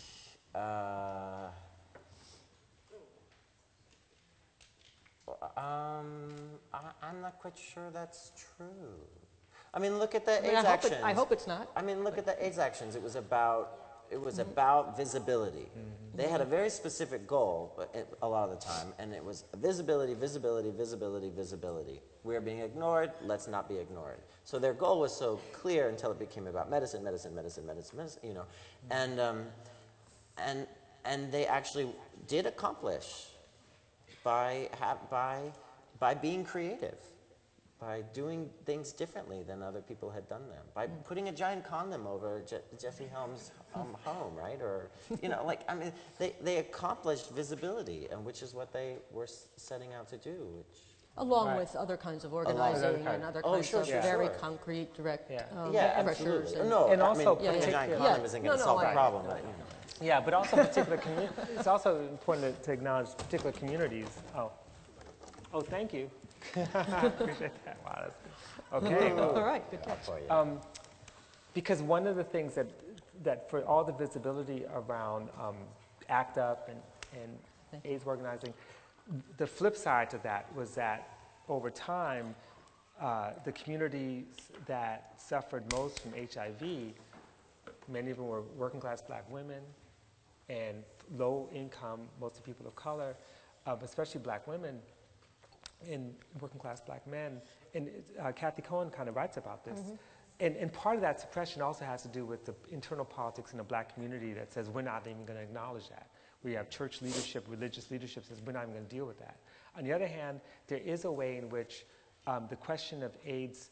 I'm not quite sure that's true. I mean, look at the AIDS actions. I hope it's not. I mean, look at the AIDS actions. It was about visibility. They had a very specific goal, but a lot of the time, and it was visibility, visibility, visibility, visibility. We're being ignored. Let's not be ignored. So their goal was so clear until it became about medicine, medicine, medicine, medicine, medicine. And they actually did accomplish by being creative, by doing things differently than other people had done them, by putting a giant condom over Jesse Helms' home, right? Or, they accomplished visibility, and which is what they were setting out to do. Along with other kinds of organizing and other kinds of very concrete, direct pressures. Absolutely. And also, putting a giant condom isn't going to solve the problem. But, Yeah, but also particular communities. It's also important to acknowledge particular communities. Oh, thank you. Appreciate that. Wow, that's good. Okay. Well, all right, good catch. Because one of the things that for all the visibility around ACT UP and AIDS organizing, the flip side to that was that over time, the communities that suffered most from HIV, many of them were working class black women and low income, mostly people of color, especially black women and working class black men. And Kathy Cohen kind of writes about this. And part of that suppression also has to do with the internal politics in the black community that says we're not even going to acknowledge that. We have church leadership, religious leadership says we're not even going to deal with that. On the other hand, there is a way in which the question of AIDS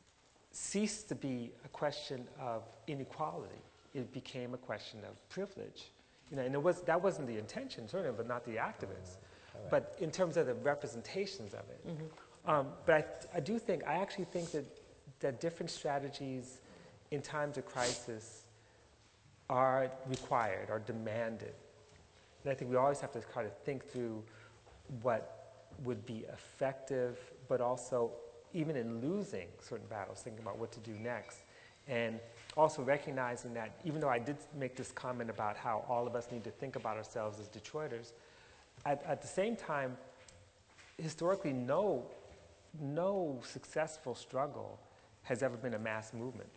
ceased to be a question of inequality. It became a question of privilege. You know, and that wasn't the intention, certainly, but not the activists. But in terms of the representations of it. But I actually think that different strategies in times of crisis are required, are demanded. And I think we always have to kind of think through what would be effective, but also even in losing certain battles, thinking about what to do next. And also recognizing that even though I did make this comment about how all of us need to think about ourselves as Detroiters, at the same time, historically, no successful struggle has ever been a mass movement.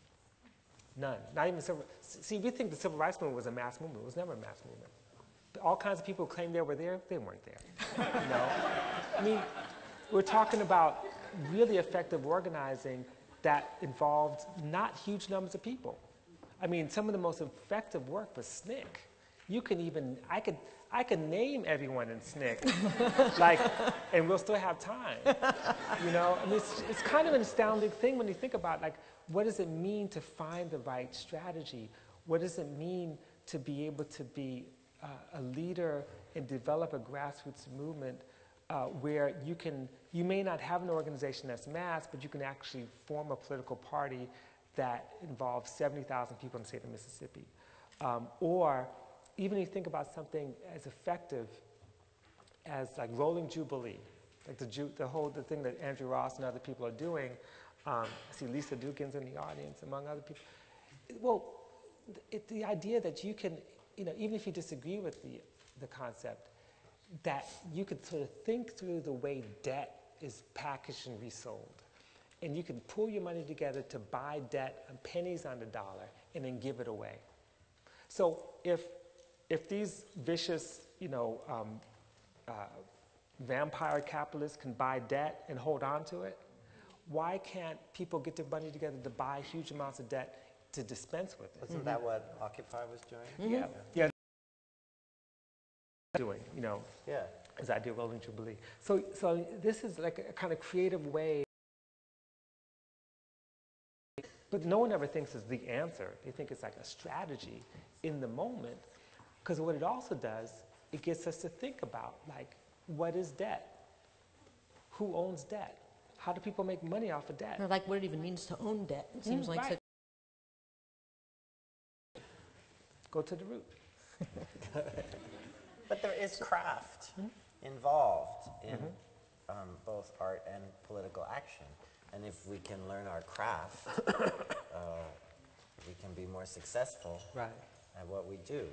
None. Not even civil. See, we think the civil rights movement was a mass movement. It was never a mass movement. All kinds of people claim they were there. They weren't there. You know? I mean, we're talking about really effective organizing that involved not huge numbers of people. I mean, some of the most effective work was SNCC. You can even, I could name everyone in SNCC, like, and we'll still have time. You know, I mean, it's kind of an astounding thing when you think about, like, what does it mean to find the right strategy? What does it mean to be able to be a leader and develop a grassroots movement where you may not have an organization that's mass, but you can actually form a political party that involves 70,000 people in the state of Mississippi. Or even if you think about something as effective as like Rolling Jubilee, like the thing that Andrew Ross and other people are doing. I see Lisa Dukins in the audience, among other people. Well, the idea that you can, you know, even if you disagree with the concept, that you could sort of think through the way debt is packaged and resold. And you can pull your money together to buy debt on pennies on the dollar and then give it away. So if these vicious, you know, vampire capitalists can buy debt and hold on to it, why can't people get their money together to buy huge amounts of debt to dispense with it? Wasn't that what Occupy was doing? Yeah. Yeah. Doing, you know. Yeah. As I do Rolling Jubilee. So this is like a kind of creative way. But no one ever thinks it's the answer. They think it's like a strategy in the moment. Because what it also does, it gets us to think about, like, what is debt? Who owns debt? How do people make money off of debt? Or like what it even means to own debt. It seems like right. Go to the root. But there is craft involved in both art and political action. And if we can learn our craft, we can be more successful at what we do.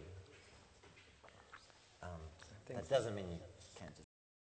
That doesn't mean you can't just...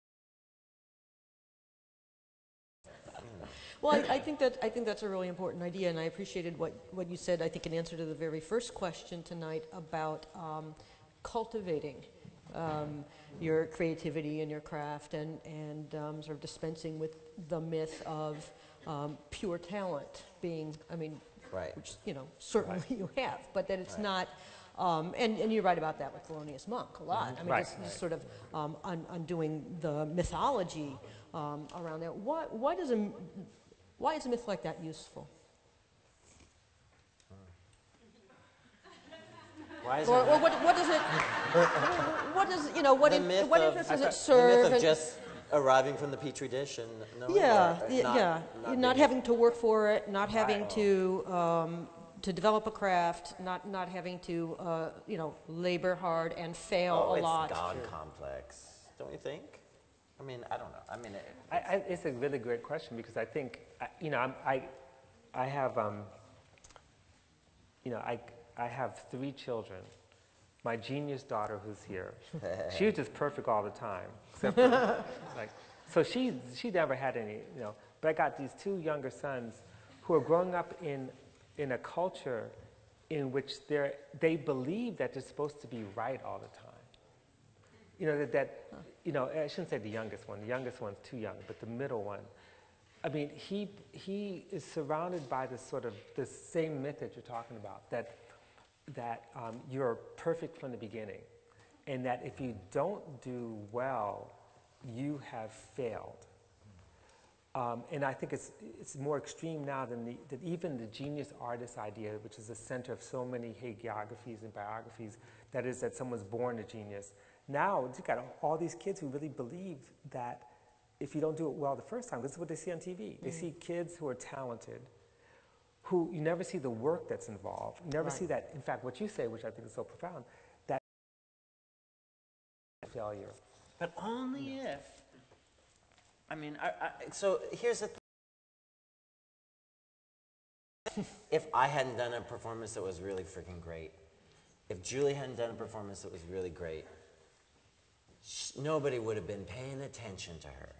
Well, I think that's a really important idea, and I appreciated what you said, I think, in answer to the very first question tonight about cultivating your creativity and your craft and sort of dispensing with the myth of pure talent being, I mean, which, you know, certainly you have, but that it's not, and you're right about that with Thelonius Monk a lot. I mean, just sort of undoing the mythology around that. Why is a myth like that useful? Why is or what does it? What does, you know? What interest does it serve? The myth of just arriving from the petri dish and knowing not having to work for it, not having to to develop a craft, not having to, labor hard and fail a lot. It's God complex, don't you think? I mean, I don't know. I mean, it's a really great question because I think, I have, I have 3 children. My genius daughter, who's here, she was just perfect all the time, except for, so she never had any, But I got these 2 younger sons who are growing up in a culture in which they believe that they're supposed to be right all the time. I shouldn't say the youngest one. The youngest one's too young, but the middle one. I mean, he is surrounded by this same myth that you're talking about, that you're perfect from the beginning, and that if you don't do well, you have failed. And I think it's more extreme now than even the genius artist idea, which is the center of so many hagiographies and biographies, that is that someone's born a genius. Now, you've got all these kids who really believe that if you don't do it well the first time, this is what they see on TV. They see kids who are talented, who you never see the work that's involved. You never see that, in fact, what you say, which I think is so profound, that failure. But only if. I mean, so here's the thing. If I hadn't done a performance that was really freaking great, if Julie hadn't done a performance that was really great, nobody would have been paying attention to her.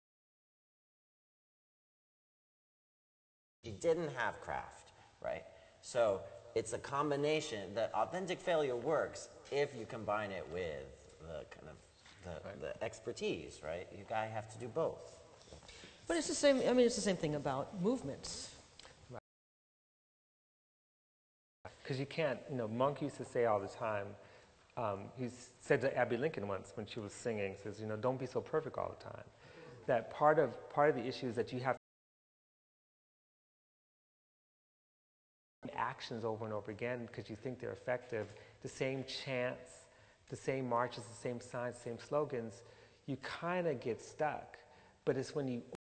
She didn't have craft, right? So it's a combination that authentic failure works if you combine it with the kind of the expertise, right? You guys have to do both. But it's the same. I mean, it's the same thing about movements. Because you can't. Monk used to say all the time. He said to Abby Lincoln once when she was singing, says, don't be so perfect all the time. That part of the issue is that you have actions over and over again because you think they're effective. The same chants, the same marches, the same signs, the same slogans, you kind of get stuck. But it's when you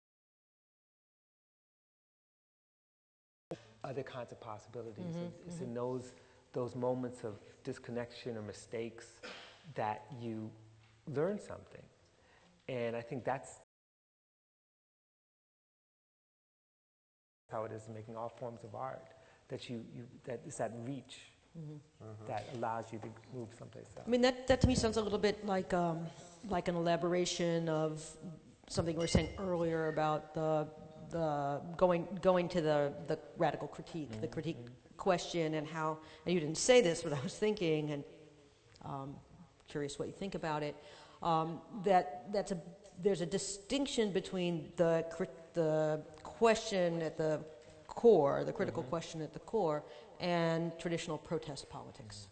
other kinds of possibilities. It's in those moments of disconnection or mistakes that you learn something. And I think that's how it is in making all forms of art, that that it's that reach that allows you to move someplace else. I mean, that to me sounds a little bit like an elaboration of something we were saying earlier about the going to the radical critique, the critique question, and how, and you didn't say this, but I was thinking, and curious what you think about it, there's a distinction between the question at the core, the critical question at the core, and traditional protest politics.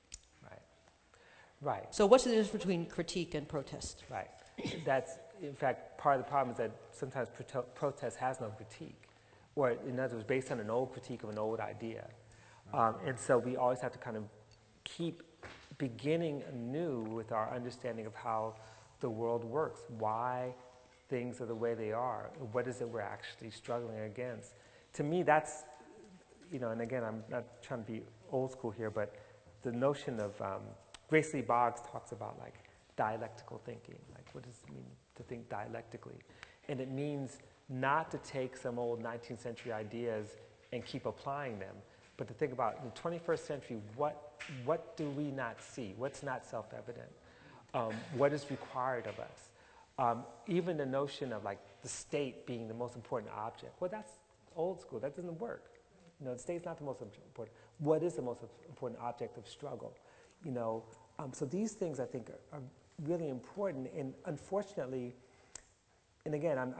Right. So what's the difference between critique and protest? Right. That's, in fact, part of the problem is that sometimes protest has no critique, or in other words, based on an old critique of an old idea. And so we always have to kind of keep beginning anew with our understanding of how the world works, why things are the way they are, what is it we're actually struggling against. To me, that's, and again, I'm not trying to be old school here, but the notion of, Grace Lee Boggs talks about like dialectical thinking, like what does it mean to think dialectically? And it means not to take some old 19th century ideas and keep applying them, but to think about in the 21st century, what do we not see? What's not self-evident? What is required of us? Even the notion of like the state being the most important object, well, that's old school. That doesn't work. The state's not the most important. What is the most important object of struggle? So these things I think are really important, and unfortunately, and again, I'm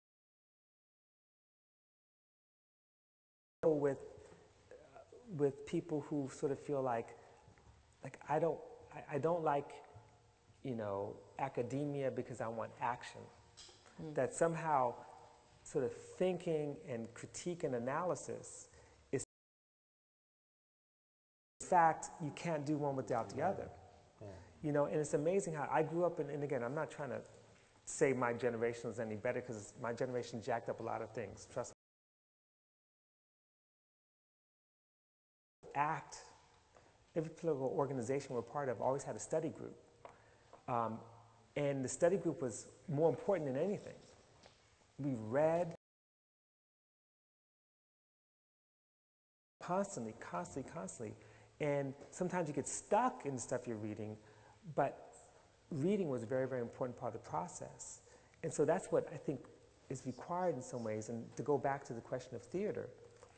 with people who sort of feel like I don't like academia because I want action. That somehow sort of thinking and critique and analysis is, in fact, you can't do one without the other. And it's amazing how I grew up in, and again, I'm not trying to say my generation is any better because my generation jacked up a lot of things, trust me. act, every political organization we're part of always had a study group. And the study group was more important than anything. We read constantly. And sometimes you get stuck in the stuff you're reading, but reading was a very, very important part of the process. And so that's what I think is required in some ways. And to go back to the question of theater,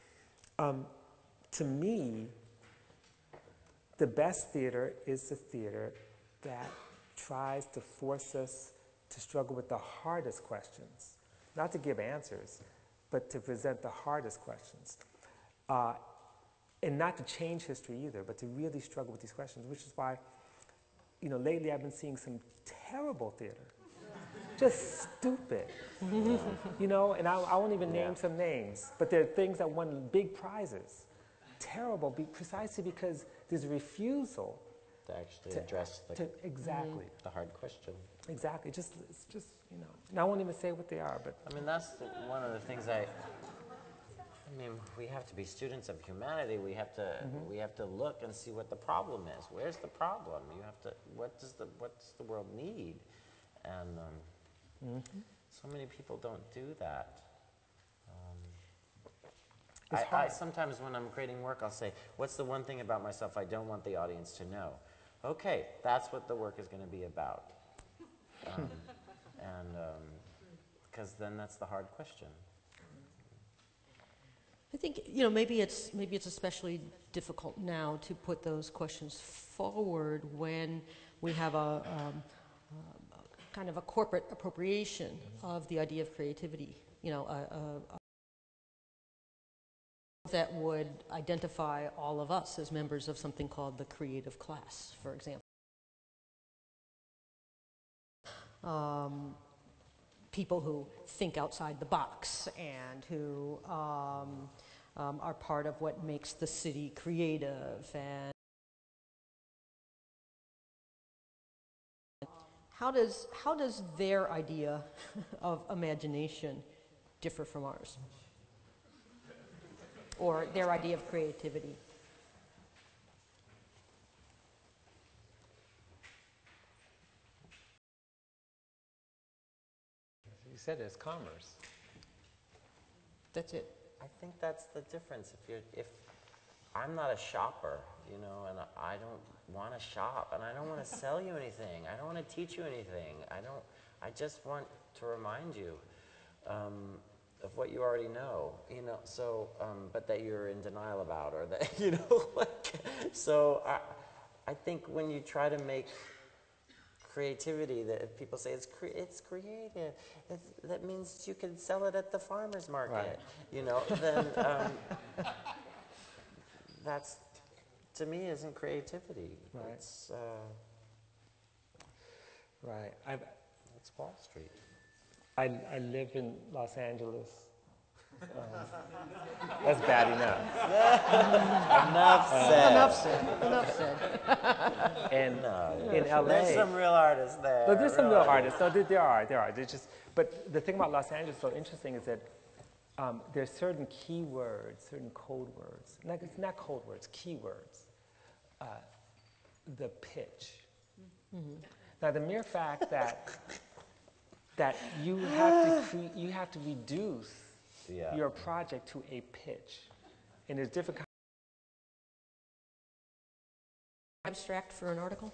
to me, the best theater is the theater that tries to force us to struggle with the hardest questions. Not to give answers, but to present the hardest questions. And not to change history either, but to really struggle with these questions, which is why, you know, lately I've been seeing some terrible theater. Just stupid. You know, and I won't even name some names, but there are things that won big prizes. Terrible, precisely because there's a refusal to actually address the hard question. Exactly. It's just, you know. And I won't even say what they are, but I mean, that's one of the things I mean, we have to be students of humanity. We have to look and see what the problem is. Where's the problem? You have to. What does the world need? And so many people don't do that. I sometimes when I'm creating work, I'll say, "What's the one thing about myself I don't want the audience to know?" Okay, that's what the work is going to be about. Because then that's the hard question. I think, you know, maybe it's especially difficult now to put those questions forward when we have a kind of a corporate appropriation of the idea of creativity. You know, that would identify all of us as members of something called the creative class, for example. People who think outside the box and who are part of what makes the city creative. And how does their idea of imagination differ from ours? Or their idea of creativity? you said it's commerce. That's it. I think that's the difference. If I'm not a shopper, you know, and I don't want to shop, and I don't want to sell you anything, I don't want to teach you anything, I just want to remind you of what you already know, you know, so, but that you're in denial about, or that, you know, like, so I think when you try to make creativity, that if people say it's creative, that means you can sell it at the farmer's market, right. You know, then that's, to me, isn't creativity. Right. It's, right. It's Wall Street. I live in Los Angeles. That's bad enough. Enough said. And in LA, there's some real artists there. No, there's some real artists. No, there are. There's just, but the thing about Los Angeles so interesting is that there's certain key words, certain code words. Not code words, key words. The pitch. Mm-hmm. Now, the mere fact that you have to reduce your project to a pitch, and there's different. Abstract for an article.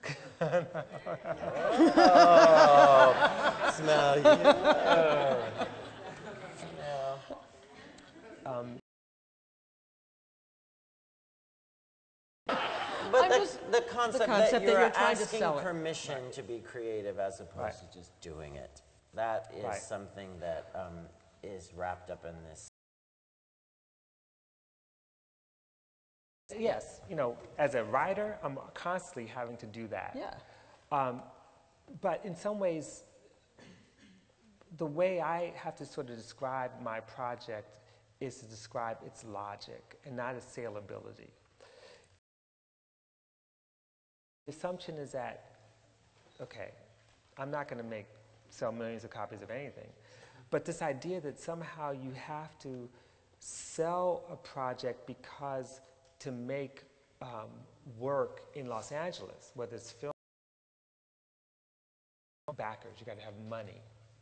Oh, smell you. But the concept that you're asking permission to be creative as opposed to just doing it, that is something that is wrapped up in this. Yes, you know, as a writer, I'm constantly having to do that. Yeah. But in some ways, the way I have to sort of describe my project is to describe its logic and not its saleability. The assumption is that, okay, I'm not going to sell millions of copies of anything, but this idea that somehow you have to sell a project because to make work in Los Angeles, whether it's film backers, you got to have money.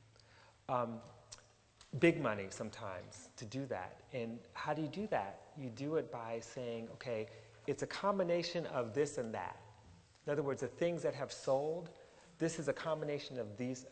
Big money sometimes to do that. And how do you do that? You do it by saying, okay, it's a combination of this and that. In other words, the things that have sold, this is a combination of these,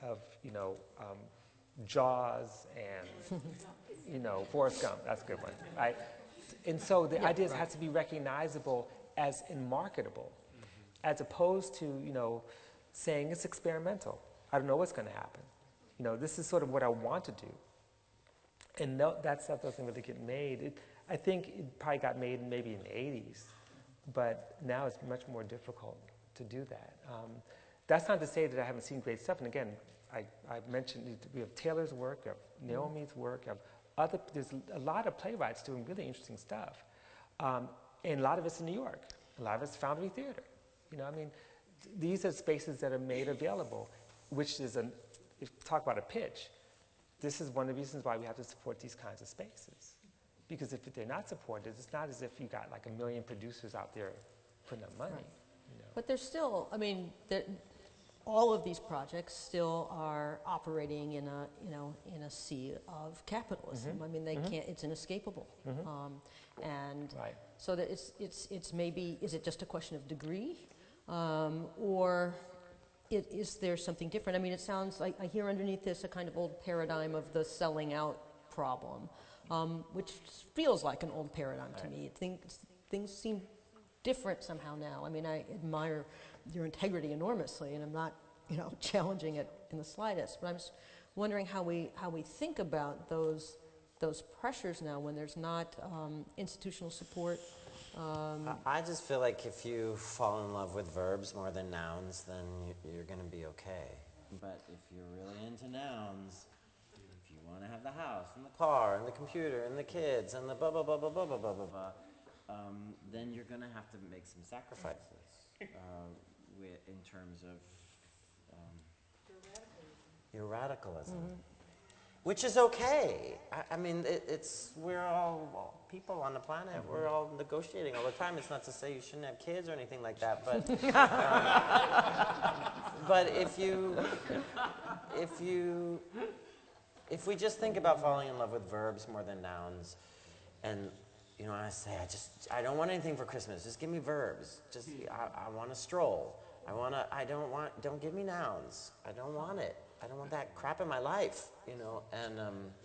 Jaws and, Forrest Gump. That's a good one, right? And so the ideas have to be recognizable as and marketable, as opposed to, saying it's experimental. I don't know what's going to happen. This is sort of what I want to do. And that stuff doesn't really get made. I think it probably got made maybe in the 80s, but now it's much more difficult to do that. That's not to say that I haven't seen great stuff. And again, I mentioned we have Taylor's work, we have Naomi's work, there's a lot of playwrights doing really interesting stuff. And a lot of it's in New York. A lot of it's Foundry Theatre. These are spaces that are made available, which is if you talk about a pitch, this is one of the reasons why we have to support these kinds of spaces. Because if they're not supported, it's not as if you got like 1 million producers out there putting up money. Right. But there's still, all of these projects still are operating in a sea of capitalism. Mm-hmm. They can't. It's inescapable. Mm-hmm. And right. so that it's maybe, is it just a question of degree, or is there something different? It sounds like I hear underneath this a kind of old paradigm of the selling out problem, which feels like an old paradigm to me. Things seem different somehow now. I admire your integrity enormously, and I'm not, challenging it in the slightest. But I'm just wondering how we think about those pressures now when there's not institutional support. I just feel like if you fall in love with verbs more than nouns, then you're going to be okay. But if you're really into nouns, if you want to have the house and the car and the computer and the kids and the blah blah blah blah blah blah blah blah blah, then you're going to have to make some sacrifices in terms of your radicalism. Mm-hmm. Which is okay. We're all people on the planet. We're all negotiating all the time. It's not to say you shouldn't have kids or anything like that, but but if we just think about falling in love with verbs more than nouns, and I say I don't want anything for Christmas. Just give me verbs. I want to stroll. Don't give me nouns. I don't want it. I don't want that crap in my life, and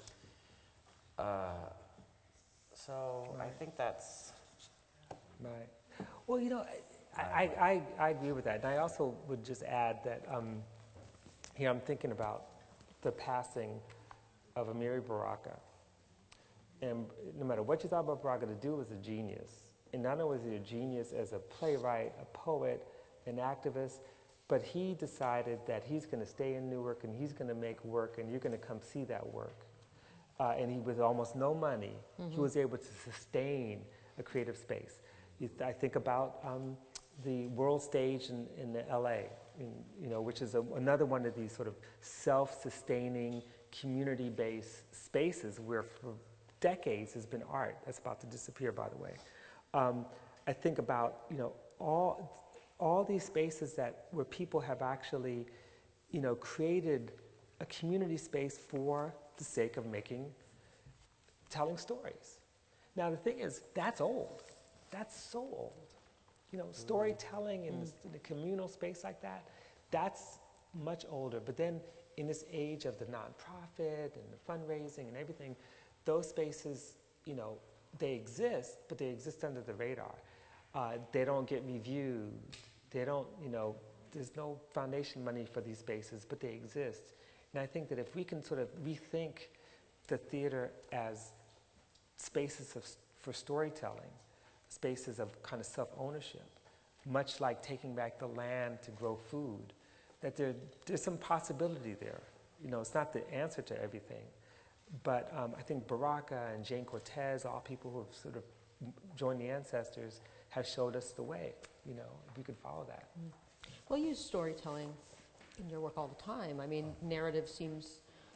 so right. I think that's right. Well, I agree with that, and I also would just add that here I'm thinking about the passing of Amiri Baraka, and no matter what you thought about Baraka, the dude was a genius, and not only was he a genius as a playwright, a poet, an activist. But he decided that he's going to stay in Newark and he's going to make work and you're going to come see that work. And he, with almost no money, he was able to sustain a creative space. I think about the World Stage in LA, which is another one of these sort of self-sustaining, community-based spaces where for decades has been art. That's about to disappear, by the way. I think about, all these spaces where people have actually, created a community space for the sake of telling stories. Now the thing is, that's old. That's so old. Storytelling in a communal space like that, that's much older. But then in this age of the nonprofit and the fundraising and everything, those spaces, they exist, but they exist under the radar. They don't get reviewed. They don't, there's no foundation money for these spaces, but they exist. And I think that if we can sort of rethink the theater as spaces for storytelling, spaces of kind of self-ownership, much like taking back the land to grow food, that there's some possibility there. It's not the answer to everything. But I think Baraka and Jane Cortez, all people who have sort of joined the ancestors, have showed us the way, if we could follow that. Well, you use storytelling in your work all the time. Narrative seems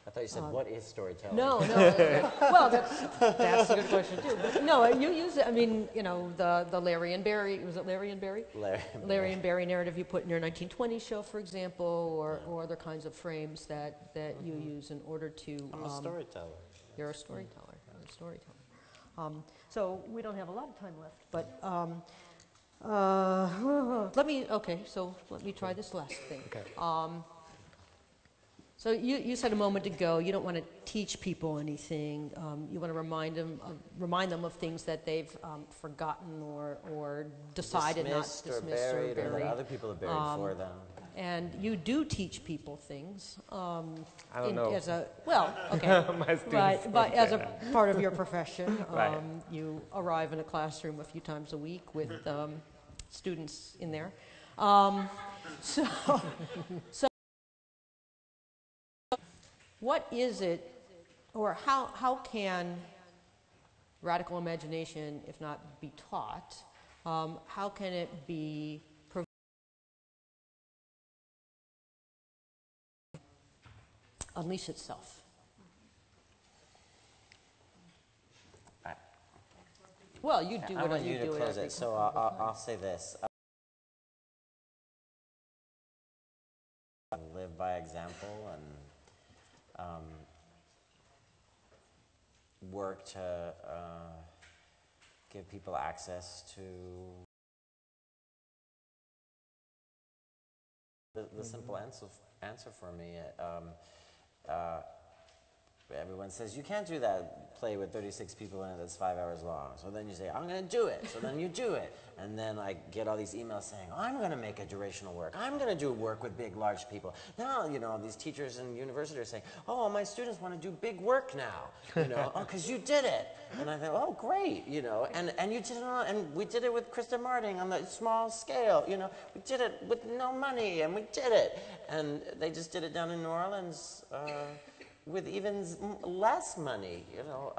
I thought you said, what is storytelling? No, no. Well, that's a good question too. But no, you use it. I mean, you know, the Larry and Barry. Was it Larry and Barry? Larry and Barry narrative you put in your 1920s show, for example, or other kinds of frames that you use in order to. I'm a storyteller. You're a storyteller. You're a storyteller. So we don't have a lot of time left, but let me. Okay, so let me try this last thing. Okay. So you said a moment ago you don't want to teach people anything. You want to remind them of things that they've forgotten or decided dismissed not dismissed or buried, or that other people have buried for them. And you do teach people things. I don't know. Okay. But as a part of your profession, Right. you arrive in a classroom a few times a week with students in there. So what is it, or how can radical imagination, if not be taught, how can it be unleash itself? Well, you do I what want you you to do. close it, so I'll say this. Live by example and work to give people access to the simple answer for me. Everyone says, you can't do that play with 36 people in it that's 5 hours long. So then you say, I'm going to do it. So then you do it. And then I get all these emails saying, I'm going to make a durational work. I'm going to do work with big, large people. Now, you know, these teachers in university are saying, oh, my students want to do big work now. You know, oh, because you did it. And I think, oh, great, you know. And you did it and we did it with Krista Marting on the small scale. You know, we did it with no money, and we did it. And they just did it down in New Orleans. With even less money, you know,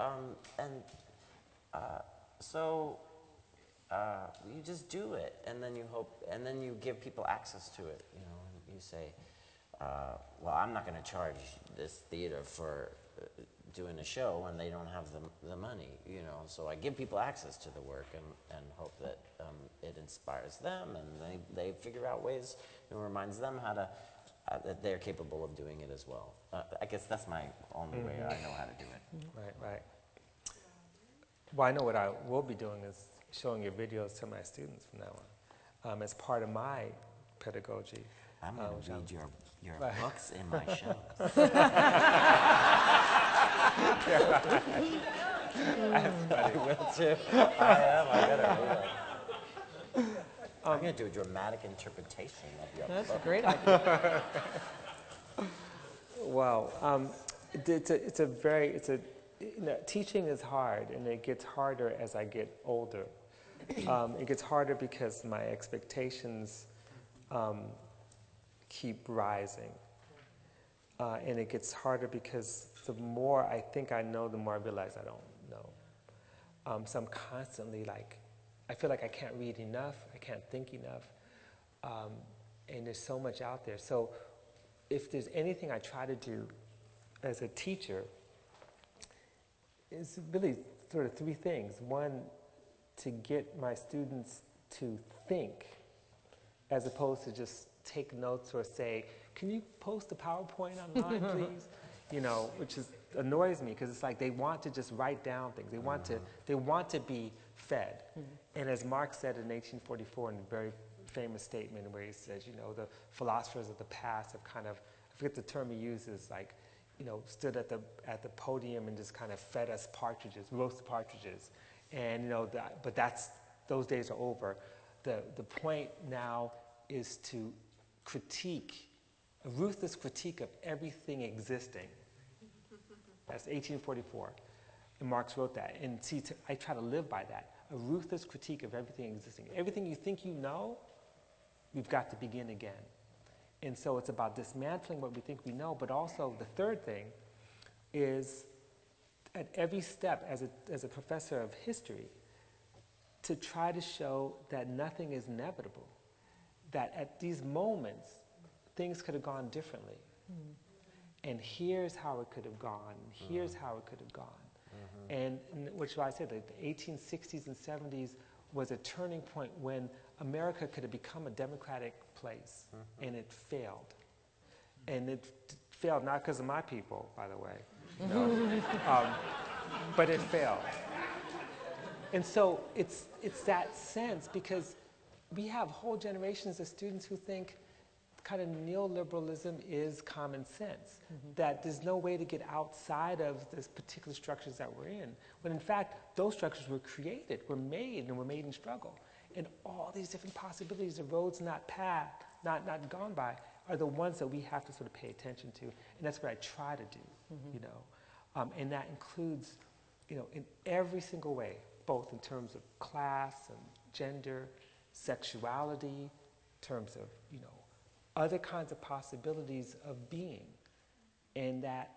so you just do it, and then you hope, and then you give people access to it, you know, and you say, well, I'm not going to charge this theater for doing a show when they don't have the money, you know, so I give people access to the work and hope that it inspires them, and they figure out ways, it reminds them how to, that they're capable of doing it as well. I guess that's my only way I know how to do it. Right. Well, I know what I will be doing is showing your videos to my students from now on as part of my pedagogy. I'm going to read your books in my shows. I will too. I am. I better read it. I'm going to do a dramatic interpretation of your book. That's a great idea. Well, teaching is hard, and it gets harder as I get older. It gets harder because my expectations keep rising. And it gets harder because the more I think I know, the more I realize I don't know. So I'm constantly I feel like I can't read enough, I can't think enough, and there's so much out there. So if there's anything I try to do as a teacher, it's really sort of three things. One, to get my students to think, as opposed to just take notes or say, can you post a PowerPoint online, please? You know, which annoys me, because it's like they want to just write down things. They want to be fed. And as Marx said in 1844 in a very famous statement where he says, you know, the philosophers of the past have kind of, I forget the term he uses, stood at the podium and just kind of fed us partridges, roasted partridges. And, you know, but those days are over. The point now is to critique, a ruthless critique of everything existing. That's 1844. And Marx wrote that. And see, I try to live by that. A ruthless critique of everything existing. Everything you think you know, we've got to begin again. And so it's about dismantling what we think we know, but also the third thing is at every step as a professor of history, to try to show that nothing is inevitable, that at these moments, things could have gone differently. and here's how it could have gone, and here's how it could have gone. And which is why I said that the 1860s and 70s was a turning point when America could have become a democratic place, and it failed. And it failed not because of my people, by the way, but it failed. And so it's that sense, because we have whole generations of students who think kind of neoliberalism is common sense, that there's no way to get outside of this particular structures that we're in, when in fact those structures were created, were made, and were made in struggle. And all these different possibilities, the roads not gone by, are the ones that we have to sort of pay attention to. And that's what I try to do, and that includes, in every single way, both in terms of class and gender, sexuality, in terms of, other kinds of possibilities of being, and that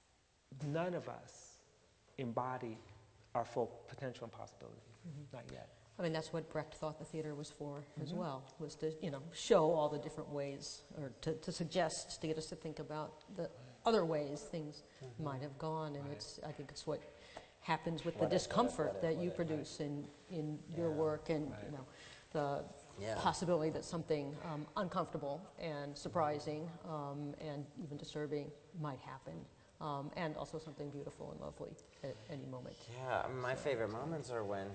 none of us embody our full potential and possibility, not yet. I mean, that's what Brecht thought the theater was for as well, was to, show all the different ways, or to suggest, to get us to think about the other ways things might have gone, and I think it's what happens with the discomfort that you produce in your work, and, the possibility that something uncomfortable and surprising and even disturbing might happen, and also something beautiful and lovely at any moment. Yeah, my favorite moments are when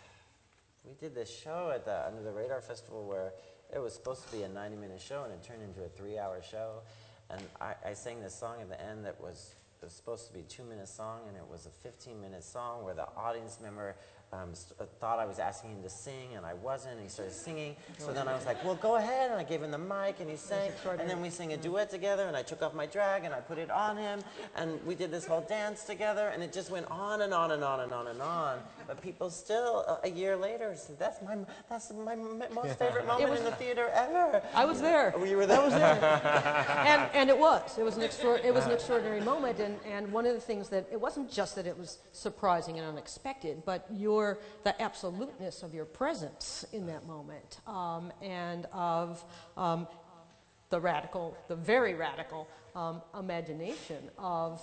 we did this show at the Under the Radar Festival where it was supposed to be a 90-minute show and it turned into a 3-hour show. And I sang this song at the end that was supposed to be a 2-minute song, and it was a 15-minute song where the audience member thought I was asking him to sing, and I wasn't, and he started singing. So then I was like, well, go ahead, and I gave him the mic, and he sang, and then we sang a duet together, and I took off my drag, and I put it on him, and we did this whole dance together, and it just went on and on and on and on and on. But people still, a year later, said, that's my most favorite moment in the theater ever. I was there. You were there? I was there. and it was an extraordinary moment, and one of the things that, it wasn't just that it was surprising and unexpected, but the absoluteness of your presence in that moment, and of the very radical imagination of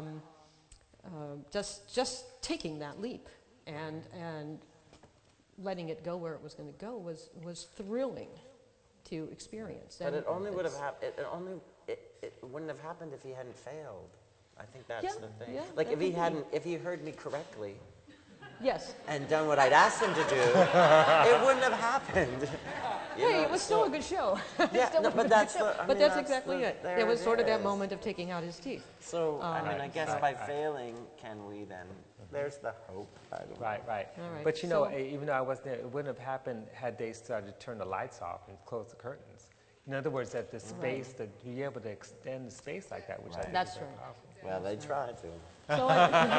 just taking that leap and letting it go where it was going to go was thrilling to experience. But it only would have happened. It wouldn't have happened if he hadn't failed. I think that's the thing. Yeah, like if he heard me correctly. Yes. And done what I'd asked him to do, it wouldn't have happened. Hey, it was still a good show. Yeah, no, but that's exactly it. It was sort of that moment of taking out his teeth. So, I guess by failing, can we then? There's the hope. Right. All right. But even though I wasn't there, it wouldn't have happened had they started to turn the lights off and close the curtains. In other words, that the space, to be able to extend the space like that, which I think is very powerful. Well, they tried to. So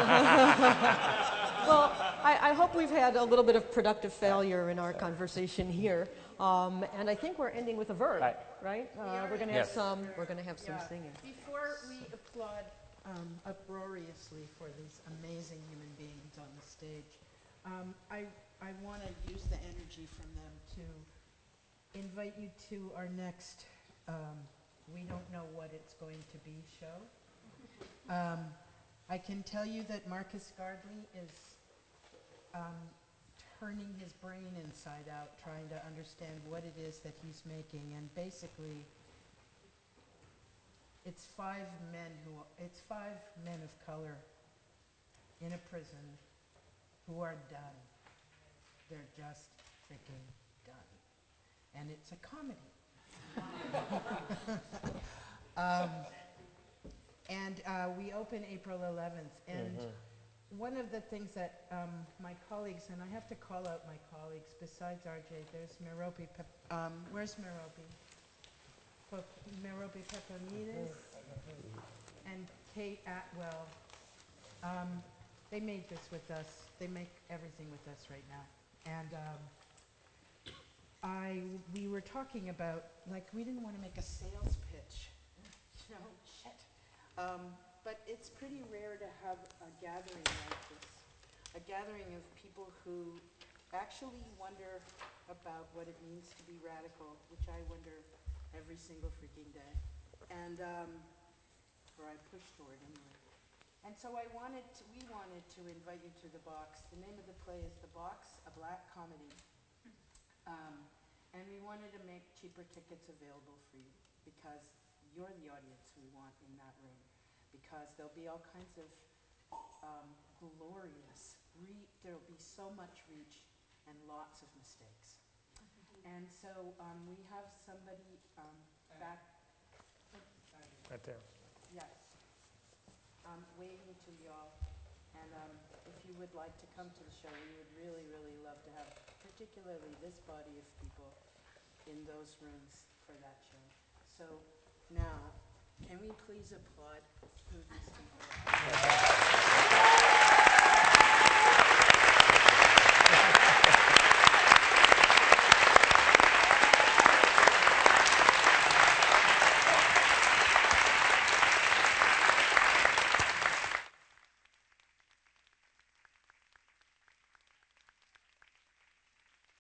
I hope we've had a little bit of productive failure in our conversation here, and I think we're ending with a verb, right? We're going to have some. We're going to have some singing. Before we applaud uproariously for these amazing human beings on the stage, I want to use the energy from them to invite you to our next We Don't Know What It's Going to Be show. I can tell you that Marcus Gardley is turning his brain inside out, trying to understand what it is that he's making, and basically it's 5 men of color in a prison who are done. They're just freaking done. And it's a comedy. We open April 11th. And one of the things that my colleagues, and I have to call out my colleagues, besides RJ, there's Merope, where's Merope? Merope Peponides and Kate Atwell. They made this with us. They make everything with us right now. And we were talking about, like, we didn't want to make a sales pitch. But it's pretty rare to have a gathering like this. A gathering of people who actually wonder about what it means to be radical, which I wonder every single freaking day. And or I push toward anyway. And so we wanted to invite you to the box. The name of the play is The Box, a Black Comedy. And we wanted to make cheaper tickets available for you because you're the audience we want in that room. Because there'll be all kinds of glorious, there'll be so much reach and lots of mistakes. And so we have somebody back. Right there. Yes. Waving to y'all. And if you would like to come to the show, we would really, really love to have particularly this body of people in those rooms for that show. So now, can we please applaud who these people are?